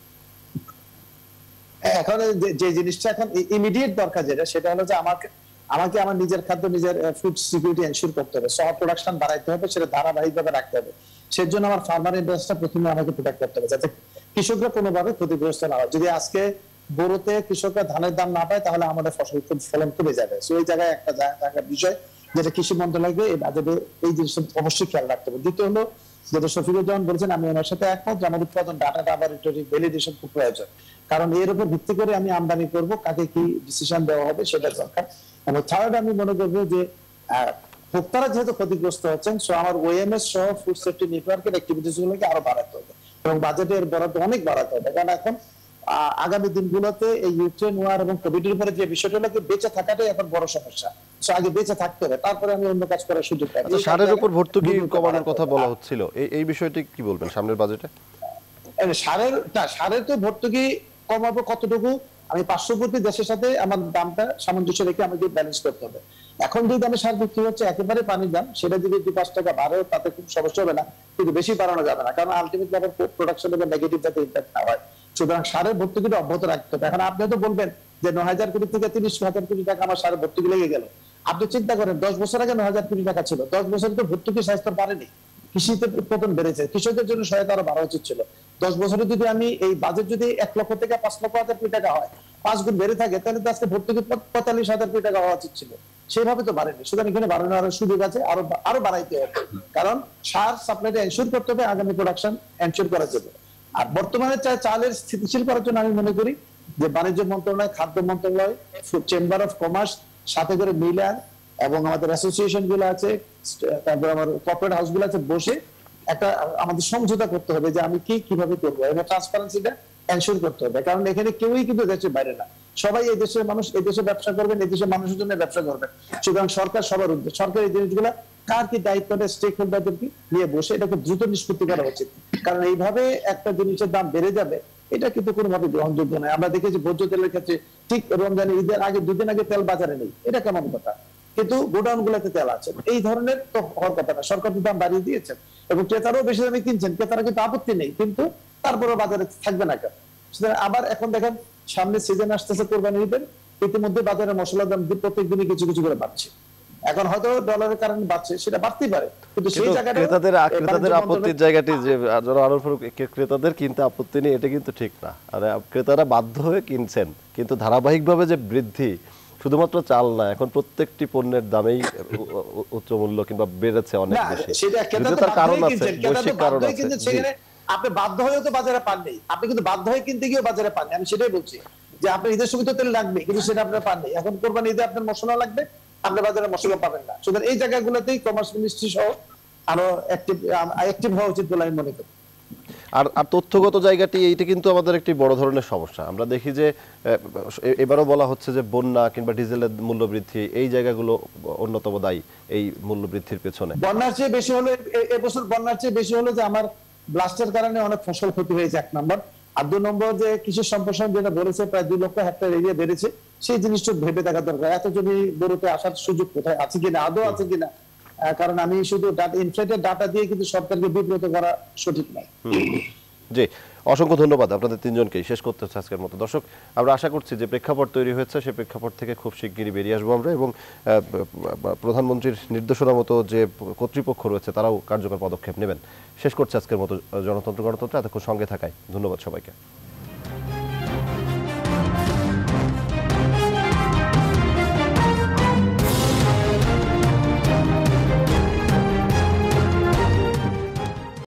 এখন যে জিনিসটা এখন ইমিডিয়েট দরকার যেটা, সেটা হলো যে আমাকে আমার নিজের খাদ্য, নিজের ফুড সিকিউরিটি এনশিওর করতে হবে, সহ প্রোডাকশন বাড়াইতে হবে, সেটা ধারাবাহিকভাবে রাখতে হবে। সেজন্য আমার ফার্মার ইন্ডাস্ট্রিটা প্রথমে আমাকে প্রোটেক্ট করতে হবে, যাতে কৃষকরা কোনোভাবে ক্ষতিগ্রস্ত না হয়। যদি আজকে বোরোতে কৃষকরা ধানের দাম না পায়, তাহলে আমাদের ফলন কমে যাবে। সো এই জায়গায় একটা বিষয় যেটা কৃষি মন্ত্রণালয়কে এই বাজেটে এই জিনিসটা অবশ্যই খেয়াল রাখতে হবে। দ্বিতীয় হলো যেটা শফিকুজ্জামান বলেছেন, আমি ওনার সাথে একমত যে আমার উৎপাদন ডাটা ল্যাবরেটরি ভ্যালিডেশন খুব প্রয়োজন, কারণ এর উপর ভিত্তি করে আমি আমদানি করব, কাকে কি ডিসিশন দেওয়া হবে সেটা দরকার। এবং থার্ড আমি মনে করবো যে ভোক্তারা যেহেতু ক্ষতিগ্রস্ত হচ্ছেন, সো আমার ওএমএস সহ ফুড সেফটি নেটওয়ার্কের অ্যাক্টিভিটিস গুলোকে আরো বাড়াতে হবে এবং বাজেটের বরাদ্দ অনেক বাড়াতে হবে। কারণ এখন আগামী দিনগুলোতে এই ইউক্রেন ওয়ার এবং কোভিডের উপরে যে বিষয়টা হলো বেঁচে থাকাটাই এখন বড় সমস্যা। আগে বেঁচে থাকতে হবে, তারপরে আমি অন্য কাজ করার সুযোগ পাই। সারের উপর ভর্তুকি কমানোর কথা বলা হচ্ছিল, এই বিষয়টি কি বলবেন সামনের বাজেটে? সারের তো ভর্তুকি কমাবো কতটুকু, আমি পার্শ্ববর্তী দেশের সাথে আমার দামটা সামঞ্জস্য রেখে আমাকে ব্যালেন্স করতে হবে। এখন যে দামে সার বিক্রি হচ্ছে একেবারে পানির দাম, সেটা যদি 2-5 টাকা বাড়ে তাতে খুব সমস্যা হবে না, কিন্তু বেশি বাড়ানো যাবে না, কারণ আলটিমেটলি আবার প্রোডাকশনের নেগেটিভ যাতে ইম্প্যাক্ট না হয়। সুতরাং সারের ভর্তুকিটা অব্যাহত রাখতে হবে। এখন আপনি তো বলবেন যে 9,000 কোটি থেকে 30,000 কোটি টাকা আমার সারের ভর্তুকি লেগে গেল। আপনি চিন্তা করেন 10 বছর আগে 9,000 কোটি টাকা ছিল, 10 বছরে তো ভর্তুকি স্বাস্থ্য বাড়েনি, কৃষিতে উৎপাদন বেড়েছে, কৃষকদের জন্য সহায়তা আরো বাড়া উচিত ছিল। 10 বছরে যদি আমি এই বাজেট যদি 1 লক্ষ থেকে 5 লক্ষ কোটি টাকা হয়, 5 গুণ বেড়ে থাকে, তাহলে তো আজকে ভর্তুকি 45,000 কোটি টাকা হওয়া উচিত ছিল, সেভাবে তো বাড়েনি। সুতরাং এখানে বাড়ানোর সুযোগ আছে, আরো বাড়াইতে হবে, কারণ সার সাপ্লাইটা এনশিওর করতে হবে, আগামী প্রোডাকশন এনশিওর করার জন্য। আর বর্তমানে চালের স্থিতিশীল করার জন্য আমি মনে করি যে বাণিজ্য মন্ত্রণালয়, খাদ্য মন্ত্রণালয়, চেম্বার অফ কমার্স, সাথে করে মিলার এবং আমাদের অ্যাসোসিয়েশন গুলো আছে, তারপর আমার কর্পোরেট হাউস গুলো আছে, বসে একটা আমাদের সমঝোতা করতে হবে যে আমি কিভাবে করবো, এবং ট্রান্সপারেন্সিটা এনশিওর করতে হবে। কারণ এখানে কেউই কিন্তু দেশের বাইরে না, সবাই এই দেশের মানুষ, এই দেশে ব্যবসা করবেন, এই দেশের মানুষের জন্য ব্যবসা করবেন। সুতরাং সরকার সবার উদ্যোগ, সরকার এই জিনিসগুলা কার কি দায়িত্বটা স্টেক হোল্ডারদেরকে নিয়ে বসে এটাকে দ্রুত নিষ্পত্তি করা উচিত। কারণ এইভাবে একটা জিনিসের দাম বেড়ে যাবে, এটা কিন্তু কোনোভাবে গ্রহণযোগ্য নয়। আমরা দেখেছি ভোজ্য তেলের ক্ষেত্রে ঠিক রমজানের ঈদের আগে 2 দিন আগে তেল বাজারে নেই, এটা কেমন কথা, কিন্তু গোডাউন গুলাতে তেল আছে। এই ধরনের তো হওয়ার কথা না, সরকার তো দাম বাড়িয়ে দিয়েছেন এবং ক্রেতারাও বেশি দামে কিনছেন, ক্রেতারা কিন্তু আপত্তি নেই, কিন্তু তারপরেও বাজারে থাকবে না কেন। আবার এখন দেখেন সামনে সিজন আসতেছে কোরবানির ঈদের, ইতিমধ্যে বাজারে মশলার দাম প্রত্যেক দিনই কিছু কিছু করে বাড়ছে। এখন হয়তো ডলারের কারণে বাড়ছে, সেটা বাড়তেই পারে, কিন্তু সেই জায়গাটা ক্রেতাদের আপত্তির জায়গাটি যে ক্রেতাদের কিনতে আপত্তি নেই, এটা কিন্তু ঠিক না। আর ক্রেতারা বাধ্য হয়ে কিনছেন, কিন্তু ধারাবাহিকভাবে যে বৃদ্ধি, শুধুমাত্র চাল না, এখন প্রত্যেকটি পণ্যের দামেই উচ্চ মূল্য কিংবা বেড়েছে অনেক বেশি। তার কারণ আছে, বৈশ্বিক কারণ আছে। আপনি বাধ্য হয়েও তো বাজারে পাননি, আপনি কিন্তু বাধ্য হয়ে কিনতে গিয়ে বাজারে পাননি। আমি সেটাই বলছি যে আপনার ঈদের সময় তো তেল লাগবে, কিন্তু সেটা আপনার পাননি। এখন কোরবানি ঈদে আপনার মশলা লাগবে, আপনি বাজারে মশলা পাবেন না। সুতরাং এই জায়গাগুলোতেই কমার্স মিনিস্ট্রি সহ আরো অ্যাক্টিভ হওয়া উচিত বলে আমি মনে করি। আর তথ্যগত জায়গাটি এইটা কিন্তু আমাদের একটি বড় ধরনের সমস্যা। আমরা দেখি যে এবারও বলা হচ্ছে যে বন্যা কিংবা ডিজেলের মূল্য বৃদ্ধি, এই জায়গাগুলো অন্যতম দায়ী এই মূল্য বৃদ্ধির পেছনে। বন্যার চেয়ে বেশি হলো এবছর, বন্যার চেয়ে বেশি হলো যে আমার ব্লাস্টের কারণে অনেক ফসল ক্ষতি হয়েছে, 1 নম্বর। আর 2 নম্বর যে কৃষি সম্প্রসারণ যেটা বলেছে প্রায় 2 লক্ষ হেক্টর এরিয়া বেড়েছে, সেই জিনিসটা ভেবে দেখা দরকার। এত জমি গরুতে আসার সুযোগ কোথায় আছে কিনা, আদৌ আছে কিনা, কারণ আমি শুধু ইনফ্লেটেড ডাটা দিয়ে কিন্তু সরকারকে বিব্রত করা সঠিক নয়। জি, অসংখ্য ধন্যবাদ আপনাদের 3 জনকেই। শেষ করতে হচ্ছে আজকের মতো। দর্শক, আমরা আশা করছি যে প্রেক্ষাপট তৈরি হয়েছে, সেই প্রেক্ষাপট থেকে খুব শিগগিরই বেরিয়ে আসবো আমরা, এবং প্রধানমন্ত্রীর নির্দেশনা মতো যে কর্তৃপক্ষ রয়েছে তারাও কার্যকর পদক্ষেপ নেবেন। শেষ করছে আজকের মতো জনতন্ত্র গণতন্ত্র। এতক্ষণ সঙ্গে থাকায় ধন্যবাদ সবাইকে।